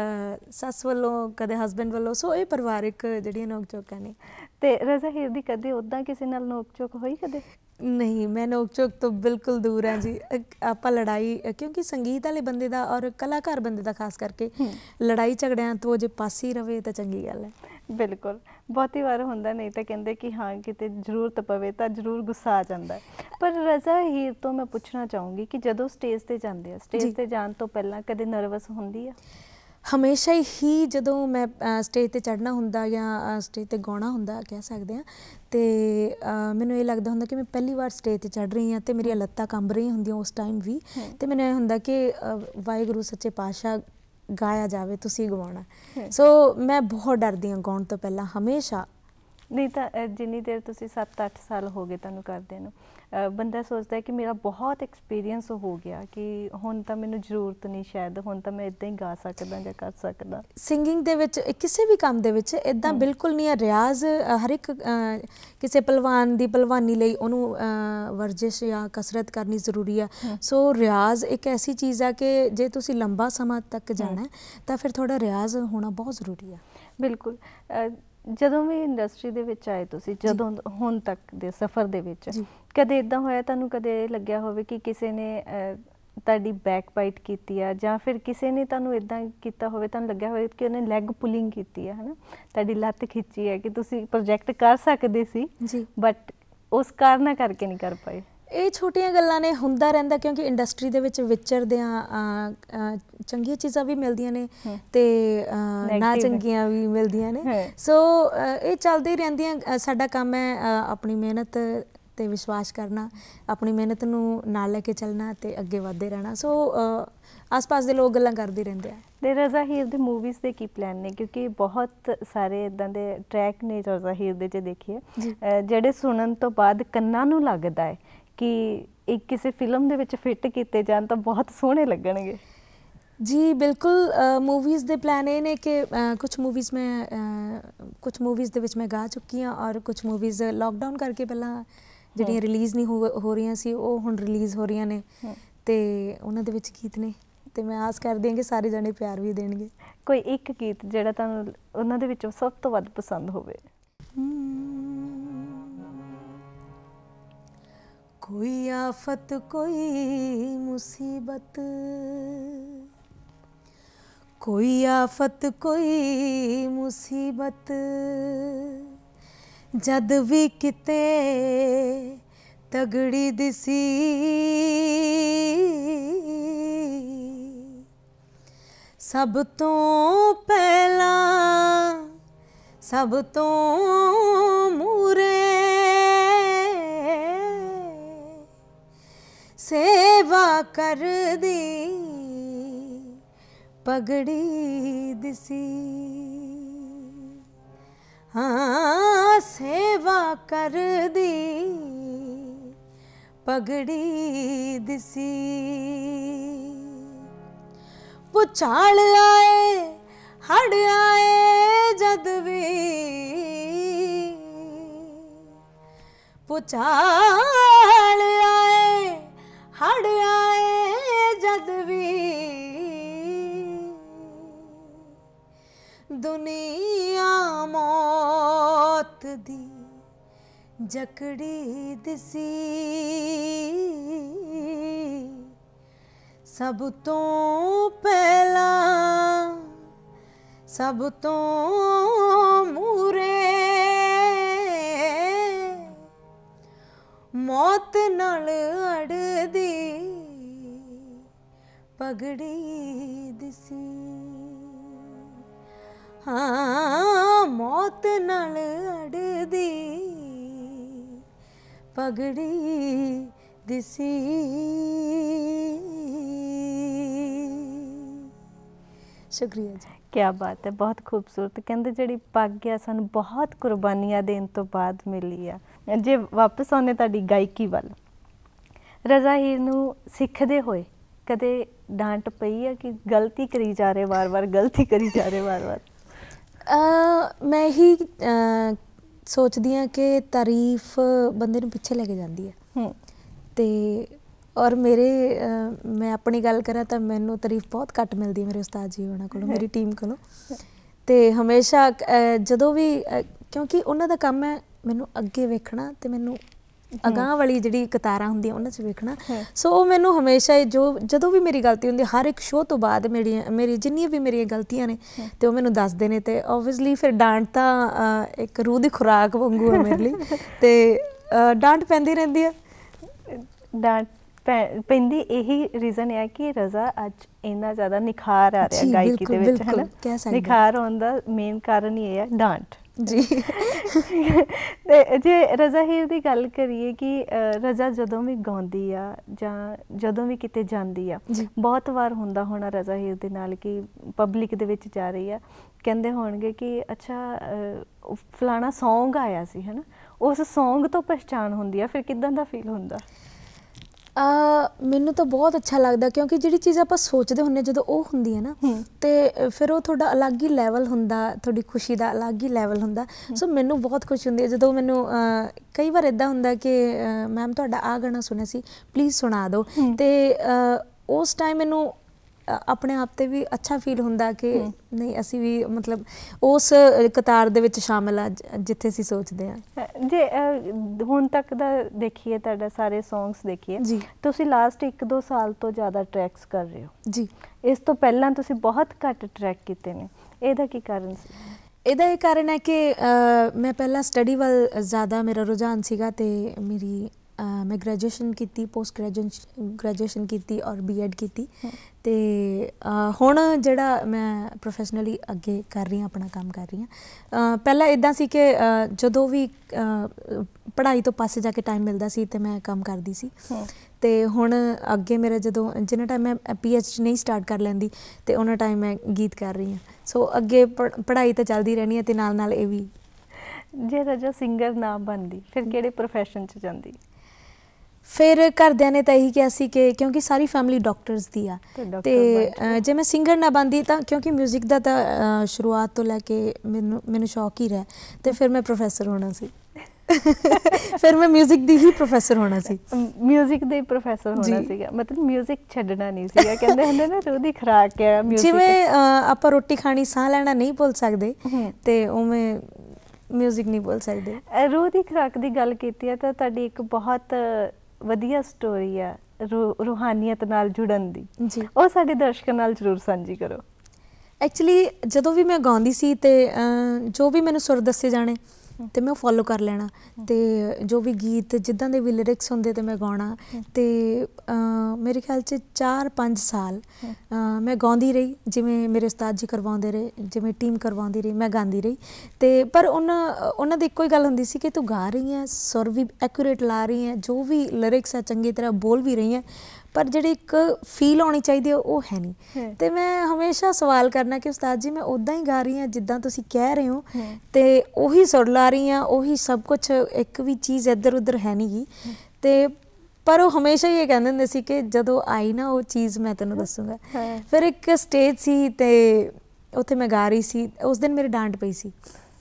ਸੱਸ ਵੱਲੋਂ ਕਦੇ ਹਸਬੈਂਡ ਵੱਲੋਂ, ਸੋ ਇਹ ਪਰਿਵਾਰਿਕ ਜਿਹੜੀਆਂ ਨੋਕ ਝੋਕਾਂ ਨੇ। ਤੇ ਰਜ਼ਾ ਹੀਰ ਦੀ ਕਦੇ ਉੱਦਾਂ ਕਿਸੇ ਨਾਲ ਨੋਕ ਝੋਕ ਹੋਈ ਕਦੇ? ਨਹੀਂ, ਮੈਂ ਨੋਕ ਝੋਕ ਤੋਂ ਬਿਲਕੁਲ ਦੂਰ ਹਾਂ ਜੀ। ਆਪਾਂ ਲੜਾਈ, ਕਿਉਂਕਿ ਸੰਗੀਤ ਵਾਲੇ ਬੰਦੇ ਦਾ ਔਰ ਕਲਾਕਾਰ ਬੰਦੇ ਦਾ ਖਾਸ ਕਰਕੇ ਲੜਾਈ ਝਗੜਿਆਂ ਤੋਂ ਜੇ ਪਾਸੇ ਰਵੇ ਤਾਂ ਚੰਗੀ ਗੱਲ ਹੈ। ਬਿਲਕੁਲ, ਬਹੁਤੀ ਵਾਰ ਹੁੰਦਾ, ਨਹੀਂ ਤਾਂ ਕਹਿੰਦੇ ਕਿ ਹਾਂ ਕਿਤੇ ਜ਼ਰੂਰਤ ਪਵੇ ਤਾਂ ਜ਼ਰੂਰ ਗੁੱਸਾ ਆ ਜਾਂਦਾ। ਪਰ ਰਜ਼ਾ ਹੀਰ ਤੋਂ ਮੈਂ ਪੁੱਛਣਾ ਚਾਹੂੰਗੀ ਕਿ ਜਦੋਂ ਸਟੇਜ ਤੇ ਜਾਂਦੇ ਆ, ਸਟੇਜ ਤੇ ਜਾਣ ਤੋਂ ਪਹਿਲਾਂ ਕਦੇ ਨਰਵਸ ਹੁੰਦੀ ਆ? ਹਮੇਸ਼ਾ ਹੀ ਜਦੋਂ ਮੈਂ ਸਟੇਜ ਤੇ ਚੜ੍ਹਨਾ ਹੁੰਦਾ ਜਾਂ ਸਟੇਜ ਤੇ ਗਾਉਣਾ ਹੁੰਦਾ ਕਹਿ ਸਕਦੇ ਹਾਂ, ਤੇ ਮੈਨੂੰ ਇਹ ਲੱਗਦਾ ਹੁੰਦਾ ਕਿ ਮੈਂ ਪਹਿਲੀ ਵਾਰ ਸਟੇਜ ਤੇ ਚੜ੍ਹ ਰਹੀ ਹਾਂ ਤੇ ਮੇਰੀਆਂ ਲੱਤਾਂ ਕੰਬ ਰਹੀਆਂ ਹੁੰਦੀਆਂ ਉਸ ਟਾਈਮ ਵੀ, ਤੇ ਮੈਨੂੰ ਇਹ ਹੁੰਦਾ ਕਿ ਵਾਹਿਗੁਰੂ ਸੱਚੇ ਪਾਤਸ਼ਾਹ ਗਾਇਆ ਜਾਵੇ, ਤੁਸੀਂ ਗਵਾਉਣਾ। ਸੋ ਮੈਂ ਬਹੁਤ ਡਰਦੀ ਹਾਂ ਗਾਉਣ ਤੋਂ ਪਹਿਲਾਂ ਹਮੇਸ਼ਾ, नहीं तो जिन्नी देर तुसी सत्त अठ साल हो गए तुहानू करदे नू, बंदा सोचता है कि मेरा बहुत एक्सपीरियंस हो गया कि हुण तां मैनू जरूरत नहीं, शायद हुण तां मैं इदां ही गा सकदा जां कर सकदा। ਸਿੰਗਿੰਗ ਦੇ ਵਿੱਚ ਕਿਸੇ ਵੀ ਕੰਮ ਦੇ ਵਿੱਚ ਇਦਾਂ ਬਿਲਕੁਲ ਨਹੀਂ ਹੈ। ਰਿਆਜ਼ ਅ, ਹਰ ਇੱਕ ਅ, ਕਿਸੇ ਪਹਿਲਵਾਨ ਦੀ ਪਹਿਲਵਾਨੀ ਲਈ ਉਹਨੂੰ ਅ, ਵਰਜਿਸ਼ ਜਾਂ ਕਸਰਤ ਕਰਨੀ ਜ਼ਰੂਰੀ ਆ। ਸੋ ਰਿਆਜ਼ ਇੱਕ ਐਸੀ ਚੀਜ਼ ਆ ਕਿ ਜੇ ਤੁਸੀਂ ਲੰਬਾ ਸਮਾਂ ਤੱਕ ਜਾਣਾ ਤਾਂ ਫਿਰ ਤੁਹਾਡਾ ਰਿਆਜ਼ ਹੋਣਾ ਬਹੁਤ ਜ਼ਰੂਰੀ ਆ। ਬਿਲਕੁਲ। ਜਦੋਂ ਵੀ ਇੰਡਸਟਰੀ ਦੇ ਵਿੱਚ ਆਏ ਤੁਸੀਂ, ਜਦੋਂ ਹੁਣ ਤੱਕ ਦੇ ਸਫ਼ਰ ਦੇ ਵਿੱਚ ਕਦੇ ਇਦਾਂ ਹੋਇਆ ਤੁਹਾਨੂੰ, ਕਦੇ ਲੱਗਿਆ ਹੋਵੇ ਕਿ ਕਿਸੇ ਨੇ ਤੁਹਾਡੀ ਬੈਕ ਬਾਈਟ ਕੀਤੀ ਆ, ਜਾਂ ਫਿਰ ਕਿਸੇ ਨੇ ਤੁਹਾਨੂੰ ਇਦਾਂ ਕੀਤਾ ਹੋਵੇ, ਤੁਹਾਨੂੰ ਲੱਗਿਆ ਹੋਵੇ ਕਿ ਉਹਨੇ ਲੈਗ ਪੁਲਿੰਗ ਕੀਤੀ ਆ, ਹੈ ਨਾ, ਤੁਹਾਡੀ ਲੱਤ ਖਿੱਚੀ ਹੈ ਕਿ ਤੁਸੀਂ ਪ੍ਰੋਜੈਕਟ ਕਰ ਸਕਦੇ ਸੀ ਜੀ ਬਟ ਉਸ ਕਾਰਨਾਂ ਕਰਕੇ ਨਹੀਂ ਕਰ ਪਾਏ? ਇਹ ਛੋਟੀਆਂ ਗੱਲਾਂ ਨੇ, ਹੁੰਦਾ ਰਹਿੰਦਾ, ਕਿਉਂਕਿ ਇੰਡਸਟਰੀ ਦੇ ਵਿੱਚ ਵਿਚਰਦਿਆਂ ਚੰਗੀਆਂ ਚੀਜ਼ਾਂ ਵੀ ਮਿਲਦੀਆਂ ਨੇ ਤੇ ਨਾ ਚੰਗੀਆਂ ਵੀ ਮਿਲਦੀਆਂ ਨੇ। ਸੋ ਇਹ ਚੱਲਦੇ ਹੀ ਰਹਿੰਦੀਆਂ। ਸਾਡਾ ਕੰਮ ਹੈ ਆਪਣੀ ਮਿਹਨਤ ਤੇ ਵਿਸ਼ਵਾਸ ਕਰਨਾ, ਆਪਣੀ ਮਿਹਨਤ ਨੂੰ ਨਾਲ ਲੈ ਕੇ ਚੱਲਣਾ ਤੇ ਅੱਗੇ ਵਧਦੇ ਰਹਿਣਾ। ਸੋ ਆਸ-ਪਾਸ ਦੇ ਲੋਕ ਗੱਲਾਂ ਕਰਦੇ ਰਹਿੰਦੇ ਆ। ਤੇ ਰਜ਼ਾ ਹੀਰ ਦੇ ਮੂਵੀਜ਼ ਦੇ ਕੀ ਪਲਾਨ ਨੇ? ਕਿਉਂਕਿ ਬਹੁਤ ਸਾਰੇ ਇਦਾਂ ਦੇ ਟਰੈਕ ਨੇ ਰਜ਼ਾ ਹੀਰ ਦੇ 'ਚ ਦੇਖੀਏ ਜਿਹੜੇ ਸੁਣਨ ਤੋਂ ਬਾਅਦ ਕੰਨਾਂ ਨੂੰ ਲੱਗਦਾ ਹੈ ਕਿ ਇੱਕ ਕਿਸੇ ਫਿਲਮ ਦੇ ਵਿੱਚ ਫਿੱਟ ਕੀਤੇ ਜਾਣ ਤਾਂ ਬਹੁਤ ਸੋਹਣੇ ਲੱਗਣਗੇ। ਜੀ ਬਿਲਕੁਲ। ਮੂਵੀਜ਼ ਦੇ ਪਲਾਨ ਇਹ ਨੇ ਕਿ ਕੁਛ ਮੂਵੀਜ਼ ਮੈਂ ਕੁਛ ਮੂਵੀਜ਼ ਦੇ ਵਿੱਚ ਮੈਂ ਗਾ ਚੁੱਕੀ ਹਾਂ, ਔਰ ਕੁਛ ਮੂਵੀਜ਼ ਲੋਕਡਾਊਨ ਕਰਕੇ ਪਹਿਲਾਂ ਜਿਹੜੀਆਂ ਰਿਲੀਜ਼ ਨਹੀਂ ਹੋ ਹੋ ਰਹੀਆਂ ਸੀ ਉਹ ਹੁਣ ਰਿਲੀਜ਼ ਹੋ ਰਹੀਆਂ ਨੇ ਤੇ ਉਹਨਾਂ ਦੇ ਵਿੱਚ ਗੀਤ ਨੇ ਤੇ ਮੈਂ ਆਸ ਕਰਦੀ ਹਾਂ ਕਿ ਸਾਰੇ ਜਾਣੇ ਪਿਆਰ ਵੀ ਦੇਣਗੇ। ਕੋਈ ਇੱਕ ਗੀਤ ਜਿਹੜਾ ਤੁਹਾਨੂੰ ਉਹਨਾਂ ਦੇ ਵਿੱਚੋਂ ਸਭ ਤੋਂ ਵੱਧ ਪਸੰਦ ਹੋਵੇ? कोई आफत कोई मुसीबत, कोई आफत कोई मुसीबत, जद भी किते तगड़ी दिसी, सब तो पहला सब तो मूरे सेवा कर दी पगड़ी दिसी। हाँ सेवा कर दी पगड़ी दिसी। भुचाल आए हड़ आए जद भी, भुचाल आए हड़ आए जद भी, दुनिया मौत दी जकड़ी दिसी। सब तो पहला सब तो मूरे मौत नाल अड़दी पगड़ी दिसी। हाँ मौत नाल अड़दी पगड़ी दिसी। शुक्रिया जी। क्या बात है, बहुत खूबसूरत। कहते जी पग आ सानू बहुत कुर्बानियां देने तो बाद मिली आ। जे वापस आने तुहाडी गायकी वाल, रज़ा हीर नू सिखदे होए कदे डांट पई है कि गलती करी जा रहे वार वार गलती करी जा रहे वार वार? uh, मैं ही uh, सोचदी हाँ कि तारीफ बंदे नू पिछे लेके जाती है ते और मेरे uh, मैं अपनी गल करा तो मैनू तारीफ बहुत घट मिलती है मेरे उस्ताद जी होना को, मेरी टीम को। तो हमेशा uh, जदों भी uh, क्योंकि उन्हों का काम है मैनू अगे वेखना ते मैनू अगाह वाली जिहड़ी कतारां हुंदियां उन्हां च वेखना। सो वो मैनू हमेशा जो जदों भी मेरी गलती हुंदी, हर एक शो तो बाद मेरी मेरी जिन्नियां भी मेरियां गलतियां ने ते वो मैनू दसदे ने ते ओबवियसली फिर डांट तां एक रूह दी खुराक वांगू है मेरे लिए ते डांट पैंदी रहिंदी है। डांट पैंदी यही रीजन है कि रज़ा अज इन्ना ज़्यादा निखार आ रहा गायकी दे विच, है ना? निखार होने दा मेन कारण ये है डांट। जी ਤੇ ਜੇ ਰਜ਼ਾ ਹੀਰ ਦੀ ਗੱਲ ਕਰੀਏ ਕਿ ਅ, ਰਜ਼ਾ ਜਦੋਂ ਵੀ ਗਾਉਂਦੀ ਆ ਜਾਂ ਜਦੋਂ ਵੀ ਕਿਤੇ ਜਾਂਦੀ ਆ, ਜੀ ਬਹੁਤ ਵਾਰ ਹੁੰਦਾ ਹੋਣਾ ਰਜ਼ਾ ਹੀਰ ਦੇ ਨਾਲ ਕਿ ਪਬਲਿਕ ਦੇ ਵਿੱਚ ਜਾ ਰਹੀ ਆ, ਕਹਿੰਦੇ ਹੋਣਗੇ ਕਿ ਅੱਛਾ ਅ, ਉਹ ਫਲਾਣਾ ਸੌਂਗ ਆਇਆ ਸੀ ਹੈ ਨਾ, ਉਸ ਸੌਂਗ ਤੋਂ ਪਹਿਚਾਣ ਹੁੰਦੀ ਆ, ਫਿਰ ਕਿੱਦਾਂ ਦਾ ਫੀਲ ਹੁੰਦਾ? ਅ ਮੈਨੂੰ ਤਾਂ ਬਹੁਤ ਅੱਛਾ ਲੱਗਦਾ, ਕਿਉਂਕਿ ਜਿਹੜੀ ਚੀਜ਼ ਆਪਾਂ ਸੋਚਦੇ ਹੁੰਦੇ ਜਦੋਂ ਉਹ ਹੁੰਦੀ ਹੈ ਨਾ, ਤੇ ਫਿਰ ਉਹ ਤੁਹਾਡਾ ਅਲੱਗ ਹੀ ਲੈਵਲ ਹੁੰਦਾ, ਤੁਹਾਡੀ ਖੁਸ਼ੀ ਦਾ ਅਲੱਗ ਹੀ ਲੈਵਲ ਹੁੰਦਾ। ਸੋ ਮੈਨੂੰ ਬਹੁਤ ਖੁਸ਼ੀ ਹੁੰਦੀ ਹੈ ਜਦੋਂ ਮੈਨੂੰ ਅ, ਕਈ ਵਾਰ ਇੱਦਾਂ ਹੁੰਦਾ ਕਿ ਮੈਮ ਤੁਹਾਡਾ ਆਹ ਗਾਣਾ ਸੁਣਿਆ ਸੀ, ਪਲੀਜ਼ ਸੁਣਾ ਦਿਓ, ਤੇ ਅ, ਉਸ ਟਾਈਮ ਮੈਨੂੰ ਅ, ਆਪਣੇ ਆਪ 'ਤੇ ਵੀ ਅੱਛਾ ਫੀਲ ਹੁੰਦਾ ਕਿ ਨਹੀਂ ਅਸੀਂ ਵੀ ਮਤਲਬ ਉਸ ਕਤਾਰ ਦੇ ਵਿੱਚ ਸ਼ਾਮਿਲ ਆ ਜ- ਜਿੱਥੇ ਅਸੀਂ ਸੋਚਦੇ ਹਾਂ। ਜੇ ਅ, ਹੁਣ ਤੱਕ ਦਾ ਦੇਖੀਏ, ਤੁਹਾਡਾ ਸਾਰੇ ਸੌਂਗਸ ਦੇਖੀਏ, ਜੀ ਤੁਸੀਂ ਲਾਸਟ ਇੱਕ ਦੋ ਸਾਲ ਤੋਂ ਜ਼ਿਆਦਾ ਟਰੈਕਸ ਕਰ ਰਹੇ ਹੋ। ਜੀ ਇਸ ਤੋਂ ਪਹਿਲਾਂ ਤੁਸੀਂ ਬਹੁਤ ਘੱਟ ਟਰੈਕ ਕੀਤੇ ਨੇ, ਇਹਦਾ ਕੀ ਕਾਰਨ ਸੀ? ਇਹਦਾ ਇਹ ਕਾਰਨ ਹੈ ਕਿ ਅ, ਮੈਂ ਪਹਿਲਾਂ ਸਟੱਡੀ ਵੱਲ ਜ਼ਿਆਦਾ ਮੇਰਾ ਰੁਝਾਨ ਸੀਗਾ, ਤੇ ਮੇਰੀ ਅ, ਮੈਂ ਗ੍ਰੈਜੂਏਸ਼ਨ ਕੀਤੀ, ਪੋਸਟ ਗ੍ਰੈਜੂਏਸ਼ਨ ਗ੍ਰੈਜੂਏਸ਼ਨ ਕੀਤੀ ਔਰ ਬੀ ਐਡ ਕੀਤੀ, ਤੇ ਅ, ਹੁਣ ਜਿਹੜਾ ਮੈਂ ਪ੍ਰੋਫੈਸ਼ਨਲੀ ਅੱਗੇ ਕਰ ਰਹੀ ਹਾਂ, ਆਪਣਾ ਕੰਮ ਕਰ ਰਹੀ ਹਾਂ। ਅ, ਪਹਿਲਾਂ ਇੱਦਾਂ ਸੀ ਕਿ ਅ, ਜਦੋਂ ਵੀ ਅ, ਪੜ੍ਹਾਈ ਤੋਂ ਪਾਸੇ ਜਾ ਕੇ ਟਾਈਮ ਮਿਲਦਾ ਸੀ ਤੇ ਮੈਂ ਕੰਮ ਕਰਦੀ ਸੀ, ਤੇ ਹੁਣ ਅੱਗੇ ਮੇਰਾ ਜਦੋਂ ਜਿੰਨਾ ਟਾਈਮ ਮੈਂ ਪੀ ਐਚ ਡੀ ਨਹੀਂ ਸਟਾਰਟ ਕਰ ਲੈਂਦੀ, ਤੇ ਉਹਨਾਂ ਟਾਈਮ ਮੈਂ ਗੀਤ ਕਰ ਰਹੀ ਹਾਂ। ਸੋ ਅੱਗੇ ਪੜ੍ਹ- ਪੜ੍ਹਾਈ ਤਾਂ ਚੱਲਦੀ ਰਹਿਣੀ ਹੈ, ਤੇ ਨਾਲ ਨਾਲ ਇਹ ਵੀ। ਜੇ ਰਜਾ ਸਿੰਗਰ ਨਾ ਬਣਦੀ, ਫਿਰ ਕਿਹੜੇ ਪ੍ਰੋਫੈਸ਼ਨ 'ਚ ਜਾਂਦੀ? ਫਿਰ ਘਰਦਿਆਂ ਨੇ ਤਾਂ ਇਹੀ ਕਿਹਾ ਸੀ ਕਿ ਕਿਉਂਕਿ ਸਾਰੀ ਫੈਮਿਲੀ ਡਾਕਟਰਸ ਦੀ ਆ, ਤੇ ਡਾਕਟਰ ਤੇ ਬਣ ਜਾਓ। ਅ, ਜੇ ਮੈਂ ਸਿੰਗਰ ਨਾ ਬਣਦੀ ਤਾਂ ਕਿਉਂਕਿ ਮਿਊਜ਼ਿਕ ਦਾ ਤਾਂ ਅ, ਸ਼ੁਰੂਆਤ ਤੋਂ ਲੈ ਕੇ ਮੈਨੂੰ ਮੈਨੂੰ ਸ਼ੌਕ ਹੀ ਰਿਹਾ, ਤੇ ਫਿਰ ਮੈਂ ਪ੍ਰੋਫੈਸਰ ਹੋਣਾ ਸੀ। ਫਿਰ ਮੈਂ ਮਿਊਜ਼ਿਕ ਦੀ ਹੀ ਪ੍ਰੋਫੈਸਰ ਹੋਣਾ ਸੀ। ਮਿਊਜ਼ਿਕ ਦੇ ਪ੍ਰੋਫੈਸਰ ਹੋਣਾ ਜੀ। ਸੀਗਾ, ਮਤਲਬ ਮਿਊਜ਼ਿਕ ਛੱਡਣਾ ਨਹੀਂ ਸੀਗਾ। ਕਹਿੰਦੇ ਹੁੰਦੇ ਨਾ ਰੂਹ ਦੀ ਖੁਰਾਕ ਹੈ ਮਿਊਜ਼ਿਕ। ਜਿਵੇਂ ਅ, ਆਪਾਂ ਰੋਟੀ ਖਾਣੀ, ਸਾਹ ਲੈਣਾ ਨਹੀਂ ਭੁੱਲ ਸਕਦੇ, ਹਮ। ਤੇ ਉਵੇਂ ਮਿਊਜ਼ਿਕ ਨਹੀਂ ਭੁੱਲ ਸਕਦੇ। ਅ, ਰੂਹ ਦੀ ਖੁਰਾਕ ਦੀ ਗੱਲ ਕੀਤੀ ਹੈ ਤਾਂ ਤੁਹਾਡੀ ਇੱਕ ਬਹੁਤ ਵਧੀਆ ਸਟੋਰੀ ਆ ਰੂ ਰੂਹਾਨੀਅਤ ਨਾਲ ਜੁੜਨ ਦੀ, ਜੀ ਉਹ ਸਾਡੇ ਦਰਸ਼ਕਾਂ ਨਾਲ ਜ਼ਰੂਰ ਸਾਂਝੀ ਕਰੋ। ਐਕਚੁਅਲੀ ਜਦੋਂ ਵੀ ਮੈਂ ਗਾਉਂਦੀ ਸੀ, ਤੇ ਅ, ਜੋ ਵੀ ਮੈਨੂੰ ਸੁਰ ਦੱਸੇ ਜਾਣੇ ਤੇ ਮੈਂ ਉਹ ਫੋਲੋ ਕਰ ਲੈਣਾ, ਤੇ ਜੋ ਵੀ ਗੀਤ ਜਿੱਦਾਂ ਦੇ ਵੀ ਲਿਰਿਕਸ ਹੁੰਦੇ ਤੇ ਮੈਂ ਗਾਉਣਾ, ਤੇ ਅ, ਮੇਰੇ ਖਿਆਲ 'ਚ ਚਾਰ ਪੰਜ ਸਾਲ ਅ, ਮੈਂ ਗਾਉਂਦੀ ਰਹੀ, ਜਿਵੇਂ ਮੇਰੇ ਉਸਤਾਦ ਜੀ ਕਰਵਾਉਂਦੇ ਰਹੇ, ਜਿਵੇਂ ਟੀਮ ਕਰਵਾਉਂਦੀ ਰਹੀ, ਮੈਂ ਗਾਉਂਦੀ ਰਹੀ। ਤੇ ਪਰ ਉਹਨਾਂ ਉਹਨਾਂ ਦੀ ਇੱਕੋ ਹੀ ਗੱਲ ਹੁੰਦੀ ਸੀ ਕਿ ਤੂੰ ਗਾ ਰਹੀ ਹੈ, ਸੁਰ ਵੀ ਐਕੂਰੇਟ ਲਾ ਰਹੀ ਹੈ, ਜੋ ਵੀ ਲਿਰਿਕਸ ਹੈ ਚੰਗੀ ਤਰ੍ਹਾਂ ਬੋਲ ਵੀ ਰਹੀ ਹੈ, ਪਰ ਜਿਹੜੀ ਇੱਕ ਫੀਲ ਆਉਣੀ ਚਾਹੀਦੀ ਹੈ ਉਹ ਹੈ ਨਹੀਂ। ਤੇ ਮੈਂ ਹਮੇਸ਼ਾ ਸਵਾਲ ਕਰਨਾ ਕਿ ਉਸਤਾਦ ਜੀ ਮੈਂ ਉੱਦਾਂ ਹੀ ਗਾ ਰਹੀ ਹਾਂ ਜਿੱਦਾਂ ਤੁਸੀਂ ਕਹਿ ਰਹੇ ਹੋ, ਤੇ ਉਹੀ ਸੁਰ ਲਾ ਰਹੀ ਹਾਂ, ਉਹੀ ਸਭ ਕੁਛ, ਇੱਕ ਵੀ ਚੀਜ਼ ਇੱਧਰ ਉੱਧਰ ਹੈ ਨਹੀਂ ਗੀ। ਤੇ ਪਰ ਉਹ ਹਮੇਸ਼ਾ ਹੀ ਇਹ ਕਹਿੰਦੇ ਹੁੰਦੇ ਸੀ ਕਿ ਜਦੋਂ ਆਈ ਨਾ ਉਹ ਚੀਜ਼ ਮੈਂ ਤੈਨੂੰ ਦੱਸੂਗਾ। ਫਿਰ ਇੱਕ ਸਟੇਜ ਸੀ, ਤੇ ਉੱਥੇ ਮੈਂ ਗਾ ਰਹੀ ਸੀ, ਉਸ ਦਿਨ ਮੇਰੀ ਡਾਂਟ ਪਈ ਸੀ,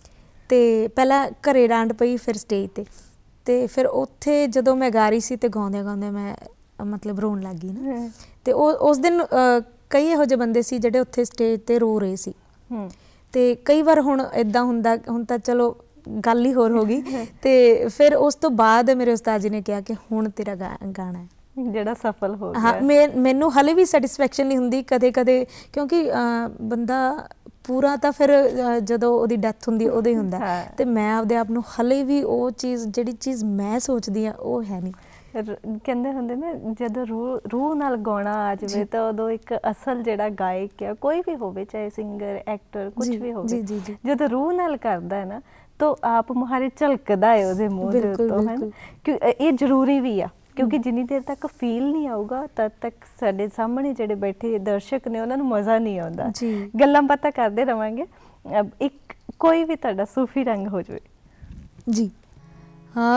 ਤੇ ਪਹਿਲਾਂ ਘਰੇ ਡਾਂਟ ਪਈ, ਫਿਰ ਸਟੇਜ 'ਤੇ, ਤੇ ਫਿਰ ਉੱਥੇ ਜਦੋਂ ਮੈਂ ਗਾ ਰਹੀ ਸੀ ਤੇ ਗਾਉਂਦਿਆਂ ਗਾਉਂਦਿਆਂ ਮੈਂ ਮਤਲਬ ਰੋਣ ਲੱਗ ਗਈ ਨਾ। ਤੇ ਉਹ ਉਸ ਦਿਨ ਅ, ਕਈ ਇਹੋ ਜਿਹੇ ਬੰਦੇ ਸੀ ਜਿਹੜੇ ਉੱਥੇ ਸਟੇਜ 'ਤੇ ਰੋ ਰਹੇ ਸੀ। ਤੇ ਕਈ ਵਾਰ ਹੁਣ ਇੱਦਾਂ ਹੁੰਦਾ, ਹੁਣ ਤਾਂ ਚਲੋ ਗੱਲ ਹੀ ਹੋਰ ਹੋ ਗਈ, ਤੇ ਫਿਰ ਉਸ ਤੋਂ ਬਾਅਦ ਮੇਰੇ ਉਸਤਾਦ ਜੀ ਨੇ ਕਿਹਾ ਕਿ ਹੁਣ ਤੇਰਾ ਗਾ ਗਾਣਾ ਹੈ ਜਿਹੜਾ ਸਫਲ ਹੋ ਗਿਆ। ਹਾਂ, ਮੈਂ ਮੈਨੂੰ ਹਾਲੇ ਵੀ ਸੈਟਿਸਫੈਕਸ਼ਨ ਨਹੀਂ ਹੁੰਦੀ ਕਦੇ ਕਦੇ, ਕਿਉਂਕਿ ਅ, ਬੰਦਾ ਪੂਰਾ ਤਾਂ ਫਿਰ ਅ, ਜਦੋਂ ਉਹਦੀ ਡੈਥ ਹੁੰਦੀ ਉਦੋਂ ਹੀ ਹੁੰਦਾ, ਤੇ ਮੈਂ ਆਪਦੇ ਆਪ ਨੂੰ ਹਾਲੇ ਵੀ ਉਹ ਚੀਜ਼, ਜਿਹੜੀ ਚੀਜ਼ ਮੈਂ ਸੋਚਦੀ ਹਾਂ ਉਹ ਹੈ ਨਹੀਂ। ਕਹਿੰਦੇ ਹੁੰਦੇ ਨਾ ਜਦੋਂ ਰੂਹ ਰੂਹ ਨਾਲ ਗਾਉਣਾ ਆ ਜਾਵੇ ਤਾਂ ਉਦੋਂ ਇੱਕ ਅਸਲ ਜਿਹੜਾ ਗਾਇਕ ਆ, ਕੋਈ ਵੀ ਹੋਵੇ, ਚਾਹੇ ਸਿੰਗਰ, ਐਕਟਰ, ਕੁਝ ਵੀ ਹੋਵੇ, ਜਦੋਂ ਰੂਹ ਨਾਲ ਕਰਦਾ ਹੈ ਨਾ ਤਾਂ ਆਪ ਮੁਹਾਰੇ ਝਲਕਦਾ ਹੈ ਉਹਦੇ ਮੂੰਹ ਦੇ ਉੱਤੋਂ, ਹੈ ਨਾ। ਕਿ ਇਹ ਜ਼ਰੂਰੀ ਵੀ ਆ, ਕਿਉਂਕਿ ਜਿੰਨੀ ਦੇਰ ਤੱਕ ਫੀਲ ਨਹੀਂ ਆਊਗਾ ਤਦ ਤੱਕ ਸਾਡੇ ਸਾਹਮਣੇ ਜਿਹੜੇ ਬੈਠੇ ਦਰਸ਼ਕ ਨੇ ਉਹਨਾਂ ਨੂੰ ਮਜ਼ਾ ਨਹੀਂ ਆਉਂਦਾ। ਗੱਲਾਂ ਬਾਤਾਂ ਕਰਦੇ ਰਵਾਂਗੇ, ਇੱਕ ਕੋਈ ਵੀ ਤੁਹਾਡਾ ਸੂਫੀ ਰੰਗ ਹੋ ਜਾਵੇ। ਜੀ ਹਾਂ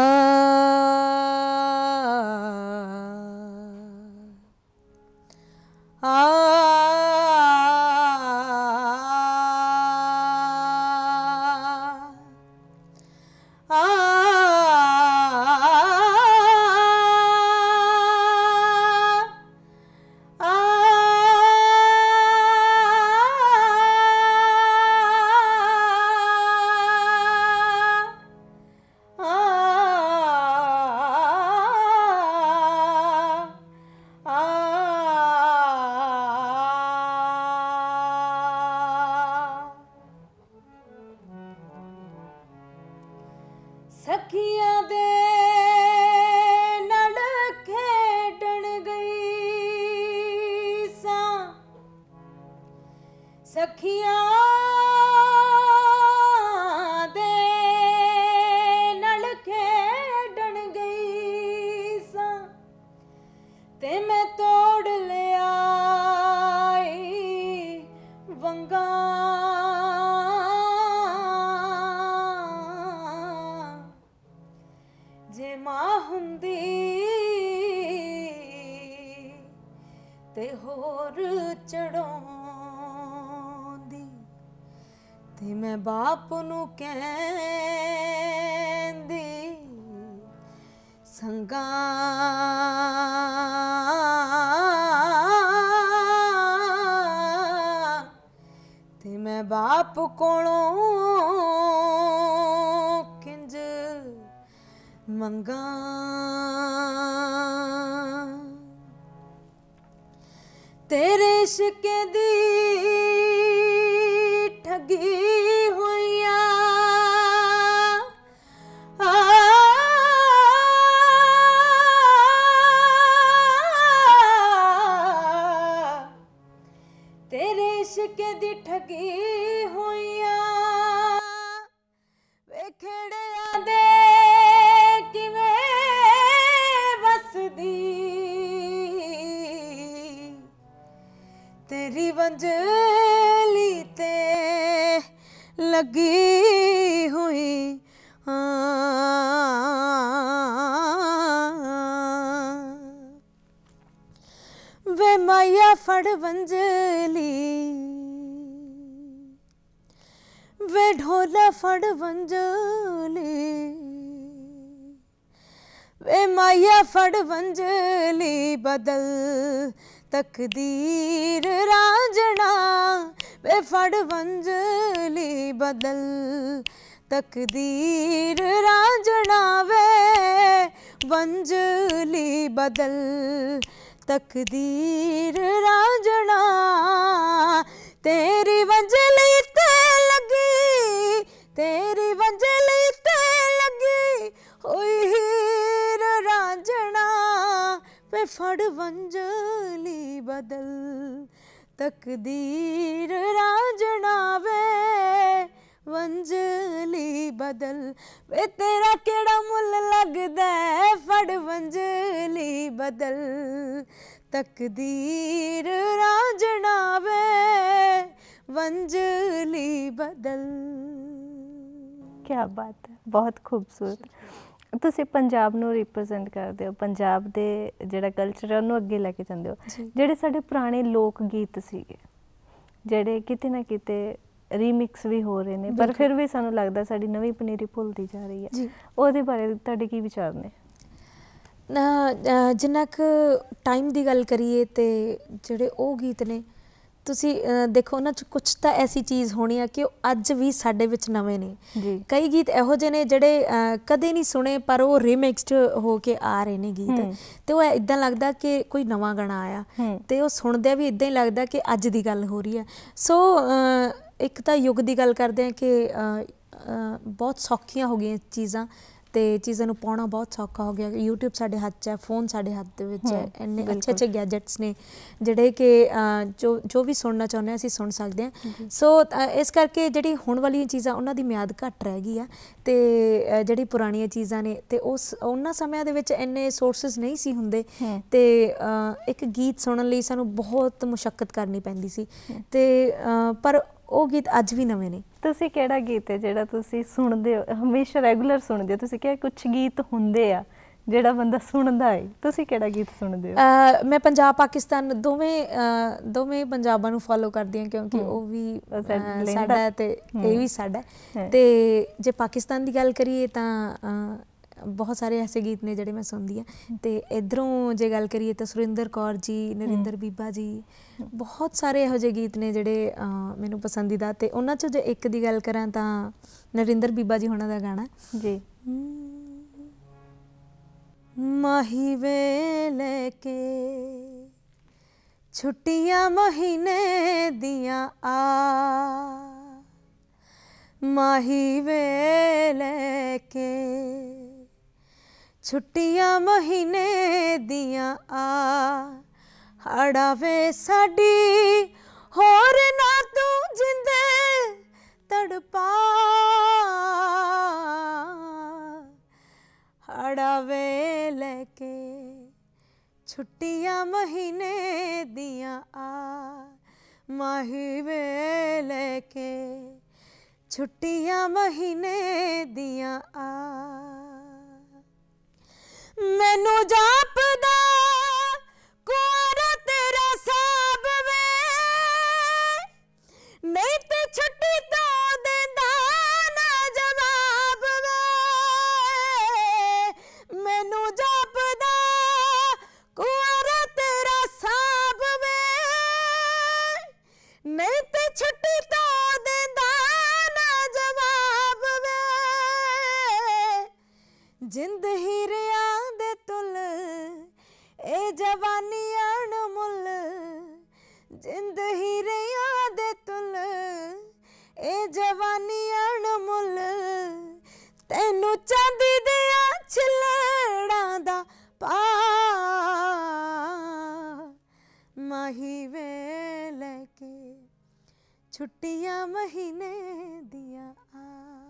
ਸਖੀਆਂ ਦੇ ਨੜ ਖੇਡਣ ਗਈ ਸਾਂ, ਸਖੀਆਂ ਦੇ ਜੇ ਮਾਂ ਹੁੰਦੀ ਤੇ ਹੋਰ ਚੜਾਉਂਦੀ, ਤੇ ਮੈਂ ਬਾਪ ਨੂੰ ਕਹਿੰਦੀ ਸੰਗਾ ਤੇ ਮੈਂ ਬਾਪ ਕੋਲੋਂ ਕਿੰਜ ਮੰਗਾ। तेरे इश्क़ दी ठगी होइया तेरे इश्क़ दी ठगी होइया वे खेड़िया दे किवें वसदी तेरी वंजली ते लगी हुई वे माया फड़ वंजली वे ढोला फड़ वंजली वे माया फड़ वंजली बदल तकदीर रांझना वे फड़ वंजली बदल तकदीर रांझना वे वंजली बदल तकदीर रांझना तेरी वंजली ते लगी तेरी वंजली ते लगी होई हीर रांझना वे फड़ वंजली बदल तकदीर रांझना वे वंजली बदल वे तेरा केड़ा मुल लगदा है फड़ वंजली बदल तकदीर रांझना वे वंजली बदल। क्या बात है, बहुत खूबसूरत। ਤੁਸੀਂ ਪੰਜਾਬ ਨੂੰ ਰਿਪਰੈਜ਼ੈਂਟ ਕਰਦੇ ਹੋ, ਪੰਜਾਬ ਦੇ ਜਿਹੜਾ ਕਲਚਰ ਹੈ ਉਹਨੂੰ ਅੱਗੇ ਲੈ ਕੇ ਜਾਂਦੇ ਹੋ। ਜਿਹੜੇ ਸਾਡੇ ਪੁਰਾਣੇ ਲੋਕ ਗੀਤ ਸੀਗੇ ਜਿਹੜੇ ਕਿਤੇ ਨਾ ਕਿਤੇ ਰੀਮਿਕਸ ਵੀ ਹੋ ਰਹੇ ਨੇ, ਪਰ ਫਿਰ ਵੀ ਸਾਨੂੰ ਲੱਗਦਾ ਸਾਡੀ ਨਵੀਂ ਪਨੀਰੀ ਭੁੱਲਦੀ ਜਾ ਰਹੀ ਹੈ, ਉਹਦੇ ਬਾਰੇ ਤੁਹਾਡੇ ਕੀ ਵਿਚਾਰ ਨੇ? ਜਿੰਨਾ ਕੁ ਟਾਈਮ ਦੀ ਗੱਲ ਕਰੀਏ ਤੇ ਜਿਹੜੇ ਉਹ ਗੀਤ ਨੇ ਤੁਸੀਂ ਦੇਖੋ ਉਹਨਾਂ 'ਚ ਕੁਛ ਤਾਂ ਐਸੀ ਚੀਜ਼ ਹੋਣੀ ਆ ਕਿ ਉਹ ਅੱਜ ਵੀ ਸਾਡੇ ਵਿੱਚ ਨਵੇਂ ਨੇ। ਕਈ ਗੀਤ ਇਹੋ ਜਿਹੇ ਨੇ ਜਿਹੜੇ ਕਦੇ ਨਹੀਂ ਸੁਣੇ ਪਰ ਉਹ ਰੀਮਿਕਸਡ ਹੋ ਕੇ ਆ ਰਹੇ ਨੇ ਗੀਤ, ਤੇ ਉਹ ਇੱਦਾਂ ਲੱਗਦਾ ਕਿ ਕੋਈ ਨਵਾਂ ਗਾਣਾ ਆਇਆ, ਤੇ ਉਹ ਸੁਣਦਿਆਂ ਵੀ ਇੱਦਾਂ ਹੀ ਲੱਗਦਾ ਕਿ ਅੱਜ ਦੀ ਗੱਲ ਹੋ ਰਹੀ ਹੈ। ਸੋ ਇੱਕ ਤਾਂ ਯੁੱਗ ਦੀ ਗੱਲ ਕਰਦੇ ਹਾਂ ਕਿ ਬਹੁਤ ਸੌਖੀਆਂ ਹੋ ਗਈਆਂ ਚੀਜ਼ਾਂ, ਤੇ ਚੀਜ਼ਾਂ ਨੂੰ ਪਾਉਣਾ ਬਹੁਤ ਸੌਖਾ ਹੋ ਗਿਆ। ਯੂਟਿਊਬ ਸਾਡੇ ਹੱਥ 'ਚ ਹੈ, ਫੋਨ ਸਾਡੇ ਹੱਥ ਦੇ ਵਿੱਚ ਹੈ, ਇੰਨੇ ਅੱਛੇ ਅੱਛੇ ਗੈਜਟਸ ਨੇ ਜਿਹੜੇ ਕਿ ਜੋ ਜੋ ਵੀ ਸੁਣਨਾ ਚਾਹੁੰਦੇ ਹਾਂ ਅਸੀਂ ਸੁਣ ਸਕਦੇ ਹਾਂ। ਸੋ ਇਸ ਕਰਕੇ ਜਿਹੜੀ ਹੁਣ ਵਾਲੀਆਂ ਚੀਜ਼ਾਂ ਉਹਨਾਂ ਦੀ ਮਿਆਦ ਘੱਟ ਰਹਿ ਗਈ ਆ, ਅਤੇ ਜਿਹੜੀ ਪੁਰਾਣੀਆਂ ਚੀਜ਼ਾਂ ਨੇ ਅਤੇ ਉਸ ਉਹਨਾਂ ਸਮਿਆਂ ਦੇ ਵਿੱਚ ਇੰਨੇ ਸੋਰਸਿਸ ਨਹੀਂ ਸੀ ਹੁੰਦੇ, ਅਤੇ ਇੱਕ ਗੀਤ ਸੁਣਨ ਲਈ ਸਾਨੂੰ ਬਹੁਤ ਮੁਸ਼ੱਕਤ ਕਰਨੀ ਪੈਂਦੀ ਸੀ, ਅਤੇ ਪਰ ਉਹ ਗੀਤ ਅੱਜ ਵੀ ਨਵੇਂ ਨੇ। ਤੁਸੀਂ ਕਿਹੜਾ ਗੀਤ ਹੈ ਜਿਹੜਾ ਤੁਸੀਂ ਸੁਣਦੇ ਹੋ, ਹਮੇਸ਼ਾ ਰੈਗੂਲਰ ਸੁਣਦੇ ਹੋ? ਤੁਸੀਂ ਕਿਹਾ ਕੁਛ ਗੀਤ ਹੁੰਦੇ ਆ ਜਿਹੜਾ ਬੰਦਾ ਸੁਣਦਾ ਹੈ, ਤੁਸੀਂ ਕਿਹੜਾ ਗੀਤ ਸੁਣਦੇ ਹੋ? ਮੈਂ ਪੰਜਾਬ ਪਾਕਿਸਤਾਨ ਦੋਵੇਂ ਦੋਵੇਂ ਪੰਜਾਬਾਂ ਨੂੰ ਫੋਲੋ ਕਰਦੀ ਹਾਂ, ਕਿਉਂਕਿ ਉਹ ਵੀ ਸਾਡਾ ਹੈ ਅਤੇ ਇਹ ਵੀ ਸਾਡਾ। ਅਤੇ ਜੇ ਪਾਕਿਸਤਾਨ ਦੀ ਗੱਲ ਕਰੀਏ ਤਾਂ ਬਹੁਤ ਸਾਰੇ ਐਸੇ ਗੀਤ ਨੇ ਜਿਹੜੇ ਮੈਂ ਸੁਣਦੀ ਹਾਂ, ਅਤੇ ਇੱਧਰੋਂ ਜੇ ਗੱਲ ਕਰੀਏ ਤਾਂ ਸੁਰਿੰਦਰ ਕੌਰ ਜੀ, ਨਰਿੰਦਰ ਬੀਬਾ ਜੀ, ਬਹੁਤ ਸਾਰੇ ਇਹੋ ਜਿਹੇ ਗੀਤ ਨੇ ਜਿਹੜੇ ਮੈਨੂੰ ਪਸੰਦੀਦਾ। ਅਤੇ ਉਹਨਾਂ 'ਚੋਂ ਜੇ ਇੱਕ ਦੀ ਗੱਲ ਕਰਾਂ ਤਾਂ ਨਰਿੰਦਰ ਬੀਬਾ ਜੀ ਹੋਣਾ ਦਾ ਗਾਣਾ ਜੀ, ਮਾਹੀ ਵੇ ਲੈ ਕੇ ਛੁੱਟੀਆਂ ਮਹੀਨੇ ਦੀਆਂ ਆ, ਮਾਹੀ ਵੇ ਲੈ ਕੇ ਛੁੱਟੀਆਂ ਮਹੀਨੇ ਦੀਆਂ ਆ, ਹੜਾ ਵੇ ਸਾਡੀ ਹੋਰ ਨਾ ਤੂੰ ਜਿੰਦੇ ਤੜਪਾ, ਹੜਾ ਵੇ ਲੈ ਕੇ ਛੁੱਟੀਆਂ ਮਹੀਨੇ ਦੀਆਂ ਆ, ਮਾਹੀ ਵੇ ਲੈ ਕੇ ਛੁੱਟੀਆਂ ਮਹੀਨੇ ਦੀਆਂ ਆ। ਜਿੰਦ ਹੀਰਿਆਂ ਦੇ ਤੁਲ ਇਹ ਜਵਾਨੀ ਅਣਮੁੱਲ, ਜਿੰਦ ਹੀਰਿਆਂ ਦੇ ਤੁਲ ਇਹ ਜਵਾਨੀ ਅਣਮੁੱਲ, ਤੈਨੂੰ ਚਾਂਦੀ ਦਿਆਂ ਛਿੱਲੜਾਂ ਦਾ ਪਾ, ਮਾਹੀ ਵੇ ਲੈ ਕੇ ਛੁੱਟੀਆਂ ਮਹੀਨੇ ਦੀਆਂ ਆ।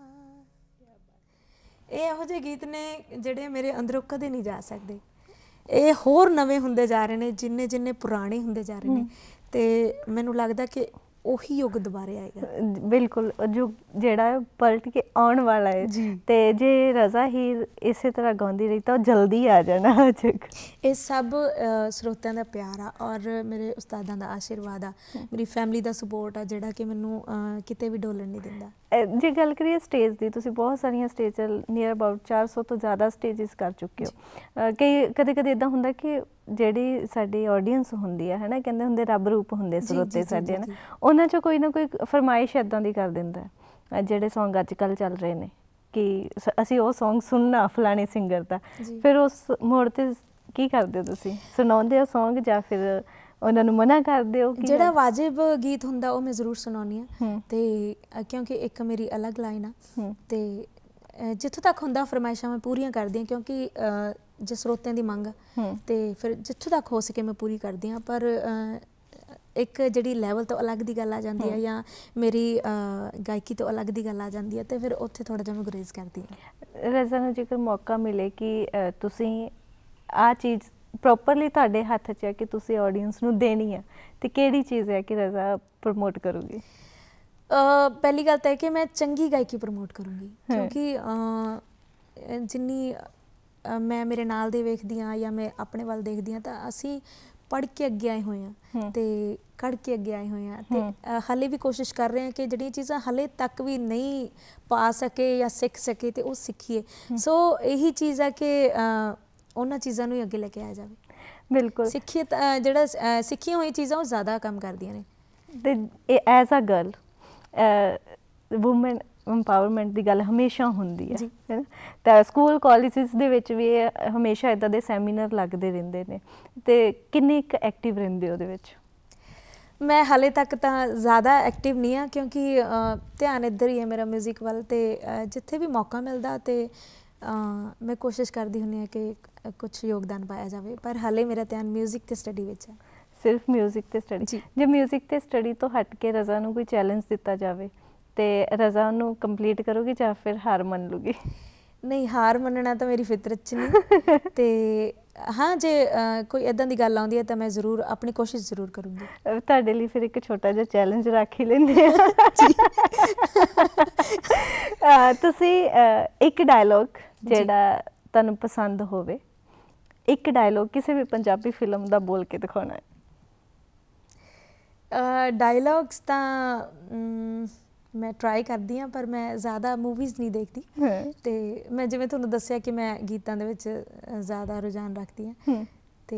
ਇਹ ਇਹੋ ਜਿਹੇ ਗੀਤ ਨੇ ਜਿਹੜੇ ਮੇਰੇ ਅੰਦਰੋਂ ਕਦੇ ਨਹੀਂ ਜਾ ਸਕਦੇ। ਇਹ ਹੋਰ ਨਵੇਂ ਹੁੰਦੇ ਜਾ ਰਹੇ ਨੇ ਜਿੰਨੇ ਜਿੰਨੇ ਪੁਰਾਣੇ ਹੁੰਦੇ ਜਾ ਰਹੇ ਨੇ, ਤੇ ਮੈਨੂੰ ਲੱਗਦਾ ਕਿ ਉਹੀ ਯੁੱਗ ਦੁਬਾਰੇ ਆਏਗਾ। ਬਿਲਕੁਲ, ਜੋ ਜਿਹੜਾ ਪਲਟ ਕੇ ਆਉਣ ਵਾਲਾ ਹੈ। ਤੇ ਜੇ ਰਜ਼ਾ ਹੀਰ ਇਸੇ ਤਰ੍ਹਾਂ ਗਾਉਂਦੀ ਰਹੀ ਤਾਂ ਉਹ ਜਲਦੀ ਆ ਜਾਣਾ। ਇਹ ਸਭ ਸਰੋਤਿਆਂ ਦਾ ਪਿਆਰ ਆ ਔਰ ਮੇਰੇ ਉਸਤਾਦਾਂ ਦਾ ਆਸ਼ੀਰਵਾਦ ਆ, ਮੇਰੀ ਫੈਮਿਲੀ ਦਾ ਸਪੋਰਟ ਆ ਜਿਹੜਾ ਕਿ ਮੈਨੂੰ ਕਿਤੇ ਵੀ ਡੋਲਣ ਨਹੀਂ ਦਿੰਦਾ। ਜੇ ਗੱਲ ਕਰੀਏ ਸਟੇਜ ਦੀ, ਤੁਸੀਂ ਬਹੁਤ ਸਾਰੀਆਂ ਸਟੇਜ ਨੀਅਰ ਅਬਾਊਟ ਚਾਰ ਸੌ ਤੋਂ ਜ਼ਿਆਦਾ ਸਟੇਜਿਸ ਕਰ ਚੁੱਕੇ ਹੋ। ਕਈ ਕਦੇ ਕਦੇ ਇੱਦਾਂ ਹੁੰਦਾ ਕਿ ਜਿਹੜੀ ਸਾਡੀ ਆਡੀਅנס ਹੁੰਦੀ ਹੈ ਹੈ ਨਾ, ਕਹਿੰਦੇ ਹੁੰਦੇ ਰੱਬ ਰੂਪ ਹੁੰਦੇ ਸਰੋਤੇ ਸਾਡੇ, ਹੈ ਨਾ, ਉਹਨਾਂ 'ਚੋਂ ਕੋਈ ਨਾ ਕੋਈ ਫਰਮਾਇਸ਼ ਇੱਦਾਂ ਦੀ ਕਰ ਦਿੰਦਾ ਜਿਹੜੇ ਸੌਂਗ ਅੱਜ ਕੱਲ੍ਹ ਚੱਲ ਰਹੇ ਨੇ ਕਿ ਅਸੀਂ ਉਹ ਸੌਂਗ ਸੁਣਨਾ ਫਲਾਣੇ ਸਿੰਗਰ ਦਾ। ਫਿਰ ਉਸ ਮੋੜ 'ਤੇ ਕੀ ਕਰਦੇ ਹੋ ਤੁਸੀਂ? ਸੁਣਾਉਂਦੇ ਹੋ ਸੌਂਗ ਜਾਂ ਫਿਰ ਉਹਨਾਂ ਨੂੰ ਮਨਾ ਕਰਦੇ ਹੋ? ਜਿਹੜਾ ਵਾਜਿਬ ਗੀਤ ਹੁੰਦਾ ਉਹ ਮੈਂ ਜ਼ਰੂਰ ਸੁਣਾਉਂਦੀ ਹਾਂ, ਤੇ ਕਿਉਂਕਿ ਇੱਕ ਮੇਰੀ ਅਲੱਗ ਲਾਈਨ ਆ, ਤੇ ਜਿੱਥੋਂ ਤੱਕ ਹੁੰਦਾ ਫਰਮਾਇਸ਼ਾਂ ਮੈਂ ਪੂਰੀਆਂ ਕਰਦੀ ਹਾਂ, ਕਿਉਂਕਿ ਜੇ ਸਰੋਤਿਆਂ ਦੀ ਮੰਗ ਆ ਤੇ ਫਿਰ ਜਿੱਥੋਂ ਤੱਕ ਹੋ ਸਕੇ ਮੈਂ ਪੂਰੀ ਕਰਦੀ ਹਾਂ। ਪਰ ਇੱਕ ਜਿਹੜੀ ਲੈਵਲ ਤੋਂ ਅਲੱਗ ਦੀ ਗੱਲ ਆ ਜਾਂਦੀ ਹੈ ਜਾਂ ਮੇਰੀ ਗਾਇਕੀ ਤੋਂ ਅਲੱਗ ਦੀ ਗੱਲ ਆ ਜਾਂਦੀ ਹੈ, ਤੇ ਫਿਰ ਉੱਥੇ ਥੋੜ੍ਹਾ ਜਿਹਾ ਮੈਂ ਗੁਰੇਜ਼ ਕਰਦੀ ਹਾਂ। ਰਜ਼ਾ ਨੂੰ ਜੇਕਰ ਮੌਕਾ ਮਿਲੇ ਕਿ ਤੁਸੀਂ ਆਹ ਚੀਜ਼ ਪ੍ਰੋਪਰਲੀ ਤੁਹਾਡੇ ਹੱਥ 'ਚ ਹੈ ਕਿ ਤੁਸੀਂ ਆਡੀਅנס ਨੂੰ ਦੇਣੀ ਆ, ਤੇ ਕਿਹੜੀ ਚੀਜ਼ ਹੈ ਕਿ ਰਜ਼ਾ ਪ੍ਰਮੋਟ ਕਰੂਗੀ? ਪਹਿਲੀ ਗੱਲ ਤਾਂ ਇਹ ਕਿ ਮੈਂ ਚੰਗੀ ਗਾਇਕੀ ਪ੍ਰਮੋਟ ਕਰੂੰਗੀ, ਕਿਉਂਕਿ ਜਿੰਨੀ ਮੈਂ ਮੇਰੇ ਨਾਲ ਦੇ ਵੇਖਦੀ ਹਾਂ ਜਾਂ ਮੈਂ ਆਪਣੇ ਵੱਲ ਦੇਖਦੀ ਹਾਂ ਤਾਂ ਅਸੀਂ ਪੜ੍ਹ ਕੇ ਅੱਗੇ ਆਏ ਹੋਏ ਹਾਂ ਤੇ ਕੱਢ ਕੇ ਅੱਗੇ ਆਏ ਹੋਏ ਹਾਂ, ਤੇ ਹਾਲੇ ਵੀ ਕੋਸ਼ਿਸ਼ ਕਰ ਰਹੇ ਹਾਂ ਕਿ ਜਿਹੜੀਆਂ ਚੀਜ਼ਾਂ ਹਾਲੇ ਤੱਕ ਵੀ ਨਹੀਂ ਪਾ ਸਕੇ ਜਾਂ ਸਿੱਖ ਸਕੇ ਤੇ ਉਹ ਸਿੱਖੀਏ। ਸੋ ਇਹੀ ਚੀਜ਼ ਹੈ ਕਿ ਉਹਨਾਂ ਚੀਜ਼ਾਂ ਨੂੰ ਹੀ ਅੱਗੇ ਲੈ ਕੇ ਆਇਆ ਜਾਵੇ। ਬਿਲਕੁਲ, ਸਿੱਖੀਏ ਜਿਹੜਾ ਸਿੱਖੀਆਂ ਹੋਈਆਂ ਚੀਜ਼ਾਂ ਉਹ ਜ਼ਿਆਦਾ ਕੰਮ ਕਰਦੀਆਂ ਨੇ। ਤੇ as a girl woman empowerment ਦੀ ਗੱਲ ਹਮੇਸ਼ਾ ਹੁੰਦੀ ਹੈ, ਹੈ ਨਾ, ਤਾਂ ਸਕੂਲ ਕਾਲਜਿਸ ਦੇ ਵਿੱਚ ਵੀ ਇਹ ਹਮੇਸ਼ਾ ਇੱਦਾਂ ਦੇ ਸੈਮੀਨਾਰ ਲੱਗਦੇ ਰਹਿੰਦੇ ਨੇ, ਤੇ ਕਿੰਨੇ ਕੁ ਐਕਟਿਵ ਰਹਿੰਦੇ ਉਹਦੇ ਵਿੱਚ? ਮੈਂ ਹਾਲੇ ਤੱਕ ਤਾਂ ਜ਼ਿਆਦਾ ਐਕਟਿਵ ਨਹੀਂ ਹਾਂ, ਕਿਉਂਕਿ ਧਿਆਨ ਇੱਧਰ ਹੀ ਹੈ ਮੇਰਾ ਮਿਊਜ਼ਿਕ ਵੱਲ, ਤੇ ਜਿੱਥੇ ਵੀ ਮੌਕਾ ਮਿਲਦਾ ਤੇ ਮੈਂ ਕੋਸ਼ਿਸ਼ ਕਰਦੀ ਹੁੰਦੀ ਹਾਂ ਕਿ ਕੁਛ ਯੋਗਦਾਨ ਪਾਇਆ ਜਾਵੇ, ਪਰ ਹਾਲੇ ਮੇਰਾ ਧਿਆਨ ਮਿਊਜ਼ਿਕ ਤੇ ਸਟੱਡੀ ਵਿੱਚ ਹੈ। ਸਿਰਫ ਮਿਊਜ਼ਿਕ ਤੇ ਸਟੱਡੀ? ਜੇ ਮਿਊਜ਼ਿਕ ਤੇ ਸਟੱਡੀ ਤੋਂ ਹਟ ਕੇ ਰਜ਼ਾ ਨੂੰ ਕੋਈ ਚੈਲੰਜ ਦਿੱਤਾ ਜਾਵੇ ਤੇ ਰਜ਼ਾ ਨੂੰ ਕੰਪਲੀਟ ਕਰੋਗੀ ਜਾਂ ਫਿਰ ਹਾਰ ਮੰਨ ਲੂਗੀ? ਨਹੀਂ, ਹਾਰ ਮੰਨਣਾ ਤਾਂ ਮੇਰੀ ਫਿਤਰਤ 'ਚ ਨਹੀਂ, ਤੇ ਹਾਂ ਜੇ ਕੋਈ ਇੱਦਾਂ ਦੀ ਗੱਲ ਆਉਂਦੀ ਹੈ ਤਾਂ ਮੈਂ ਜ਼ਰੂਰ ਆਪਣੀ ਕੋਸ਼ਿਸ਼ ਜ਼ਰੂਰ ਕਰੂੰਗੀ। ਤੁਹਾਡੇ ਲਈ ਫਿਰ ਇੱਕ ਛੋਟਾ ਜਿਹਾ ਚੈਲੰਜ ਰੱਖ ਹੀ ਲੈਂਦੇ ਹਾਂ। ਤੁਸੀਂ ਇੱਕ ਡਾਇਲੋਗ ਜਿਹੜਾ ਤੁਹਾਨੂੰ ਪਸੰਦ ਹੋਵੇ, ਇੱਕ ਡਾਇਲੋਗ ਕਿਸੇ ਵੀ ਪੰਜਾਬੀ ਫਿਲਮ ਦਾ ਬੋਲ ਕੇ ਦਿਖਾਉਣਾ ਹੈ। ਡਾਇਲੋਗਸ ਤਾਂ ਮੈਂ ਟਰਾਈ ਕਰਦੀ ਹਾਂ, ਪਰ ਮੈਂ ਜ਼ਿਆਦਾ ਮੂਵੀਜ਼ ਨਹੀਂ ਦੇਖਦੀ, ਤੇ ਮੈਂ ਜਿਵੇਂ ਤੁਹਾਨੂੰ ਦੱਸਿਆ ਕਿ ਮੈਂ ਗੀਤਾਂ ਦੇ ਵਿੱਚ ਜ਼ਿਆਦਾ ਰੁਝਾਨ ਰੱਖਦੀ ਹਾਂ, ਤੇ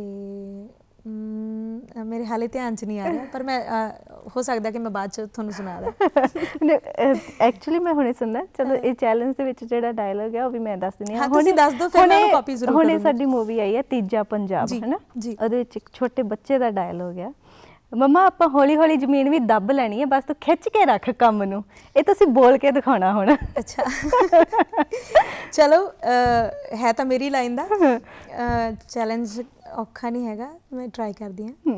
ਮੇਰੇ ਹਾਲੇ ਧਿਆਨ 'ਚ ਨਹੀਂ ਆ ਰਿਹਾ, ਪਰ ਮੈਂ ਹੋ ਸਕਦਾ ਕਿ ਮੈਂ ਬਾਅਦ 'ਚ ਤੁਹਾਨੂੰ ਸੁਣਾ ਦਾਂ। ਐਕਚੁਅਲੀ ਮੈਂ ਹੁਣੇ ਸੁਣਨਾ। ਚਲੋ, ਇਹ ਚੈਲੰਜ ਦੇ ਵਿੱਚ ਜਿਹੜਾ ਡਾਇਲੋਗ ਹੈ ਉਹ ਵੀ ਮੈਂ ਦੱਸ ਦਿੰਦੀ ਹਾਂ। ਤੁਸੀਂ ਦੱਸ ਦਿਓ, ਫਿਰ ਮੈਂ ਕਾਪੀ ਜ਼ਰੂਰ ਕਰੂੰਗੀ। ਹੁਣੇ ਸਾਡੀ ਮੂਵੀ ਆਈ ਹੈ ਤੀਜਾ ਪੰਜਾਬ, ਹੈ ਨਾ, ਉਹਦੇ ਵਿੱਚ ਇੱਕ ਛੋਟੇ ਬੱਚੇ ਦਾ ਡਾਇਲੋਗ ਹੈ, ਮੰਮਾ ਆਪਾਂ ਹੌਲੀ ਹੌਲੀ ਜ਼ਮੀਨ ਵੀ ਦੱਬ ਲੈਣੀ ਹੈ, ਬਸ ਤੂੰ ਖਿੱਚ ਕੇ ਰੱਖ ਕੰਮ ਨੂੰ। ਇਹ ਤੁਸੀਂ ਬੋਲ ਕੇ ਦਿਖਾਉਣਾ ਹੁਣ। ਅੱਛਾ, ਚਲੋ, ਹੈ ਤਾਂ ਮੇਰੀ ਲਾਈਨ ਦਾ ਚੈਲੰਜ, ਔਖਾ ਨਹੀਂ ਹੈਗਾ, ਮੈਂ ਟਰਾਈ ਕਰਦੀ ਹਾਂ।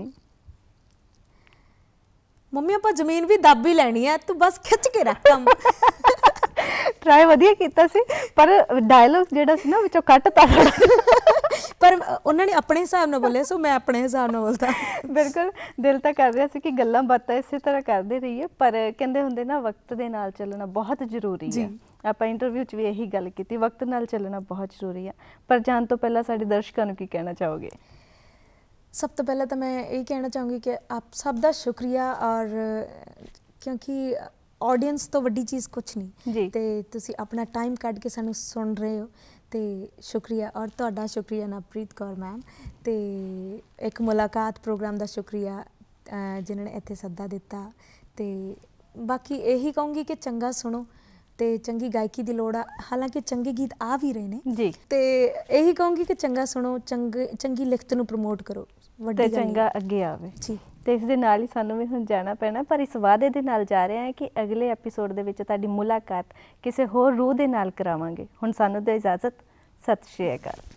ਮੰਮੀ ਆਪਾਂ ਜ਼ਮੀਨ ਵੀ ਦੱਬ ਹੀ ਲੈਣੀ ਹੈ, ਤੂੰ ਬਸ ਖਿੱਚ ਕੇ ਰੱਖ ਕੰਮ। ਟਰਾਈ ਵਧੀਆ ਕੀਤਾ ਸੀ, ਪਰ ਡਾਇਲੋਗ ਜਿਹੜਾ ਸੀ ਨਾ ਵਿੱਚੋਂ ਕੱਟਤਾ। ਪਰ ਉਹਨਾਂ ਨੇ ਆਪਣੇ ਹਿਸਾਬ ਨਾਲ ਬੋਲਿਆ, ਸੋ ਮੈਂ ਆਪਣੇ ਹਿਸਾਬ ਨਾਲ ਬੋਲਤਾ। ਬਿਲਕੁਲ, ਦਿਲ ਤਾਂ ਕਰ ਰਿਹਾ ਸੀ ਕਿ ਗੱਲਾਂ ਬਾਤਾਂ ਇਸੇ ਤਰ੍ਹਾਂ ਕਰਦੇ ਰਹੀਏ, ਪਰ ਕਹਿੰਦੇ ਹੁੰਦੇ ਨਾ ਵਕਤ ਦੇ ਨਾਲ ਚੱਲਣਾ ਬਹੁਤ ਜ਼ਰੂਰੀ ਹੈ। ਆਪਾਂ ਇੰਟਰਵਿਊ 'ਚ ਵੀ ਇਹੀ ਗੱਲ ਕੀਤੀ, ਵਕਤ ਨਾਲ ਚੱਲਣਾ ਬਹੁਤ ਜ਼ਰੂਰੀ ਹੈ। ਪਰ ਜਾਣ ਤੋਂ ਪਹਿਲਾਂ ਸਾਡੇ ਦਰਸ਼ਕਾਂ ਨੂੰ ਕੀ ਕਹਿਣਾ ਚਾਹੋਗੇ? ਸਭ ਤੋਂ ਪਹਿਲਾਂ ਤਾਂ ਮੈਂ ਇਹ ਕਹਿਣਾ ਚਾਹੂੰਗੀ ਕਿ ਆਪ ਸਭ ਦਾ ਸ਼ੁਕਰੀਆ, ਔਰ ਕਿਉਂਕਿ ਆਡੀਅנס ਤੋਂ ਵੱਡੀ ਚੀਜ਼ ਕੁਛ ਨਹੀਂ, ਤੇ ਤੁਸੀਂ ਆਪਣਾ ਟਾਈਮ ਕੱਢ ਕੇ ਸਾਨੂੰ ਸੁਣ ਰਹੇ ਹੋ, ਤੇ ਸ਼ੁਕਰੀਆ। ਔਰ ਤੁਹਾਡਾ ਸ਼ੁਕਰੀਆ ਨਵਪ੍ਰੀਤ ਕੌਰ ਮੈਮ, ਤੇ ਇੱਕ ਮੁਲਾਕਾਤ ਪ੍ਰੋਗਰਾਮ ਦਾ ਸ਼ੁਕਰੀਆ ਜਿਨ੍ਹਾਂ ਨੇ ਇੱਥੇ ਸੱਦਾ ਦਿੱਤਾ, ਤੇ ਬਾਕੀ ਇਹੀ ਕਹੂੰਗੀ ਕਿ ਚੰਗਾ ਸੁਣੋ, ਤੇ ਚੰਗੀ ਗਾਇਕੀ ਦੀ ਲੋੜ ਆ। ਹਾਲਾਂਕਿ ਚੰਗੇ ਗੀਤ ਆ ਵੀ ਰਹੇ ਨੇ ਜੀ, ਤੇ ਇਹੀ ਕਹੂੰਗੀ ਕਿ ਚੰਗਾ ਸੁਣੋ, ਚੰਗੇ ਚੰਗੀ ਲਿਖਤ ਨੂੰ ਪ੍ਰਮੋਟ ਕਰੋ, ਤੇ ਵੱਡੀ ਗੱਲ ਚੰਗਾ ਇਹ। ਅੱਗੇ ਆਵੇ ਜੀ, ਤੇ ਇਸ ਦੇ ਨਾਲ ਹੀ ਸਾਨੂੰ ਵੀ ਹੁਣ ਜਾਣਾ ਪੈਣਾ, ਪਰ ਇਸ ਵਾਅਦੇ ਦੇ ਨਾਲ ਜਾ ਰਹੇ ਹਾਂ ਕਿ ਅਗਲੇ ਐਪੀਸੋਡ ਦੇ ਵਿੱਚ ਤੁਹਾਡੀ ਮੁਲਾਕਾਤ ਕਿਸੇ ਹੋਰ ਰੂਹ ਦੇ ਨਾਲ ਕਰਾਵਾਂਗੇ। ਹੁਣ ਸਾਨੂੰ ਦਿਓ ਇਜਾਜ਼ਤ। ਸਤਿ ਸ਼੍ਰੀ ਅਕਾਲ।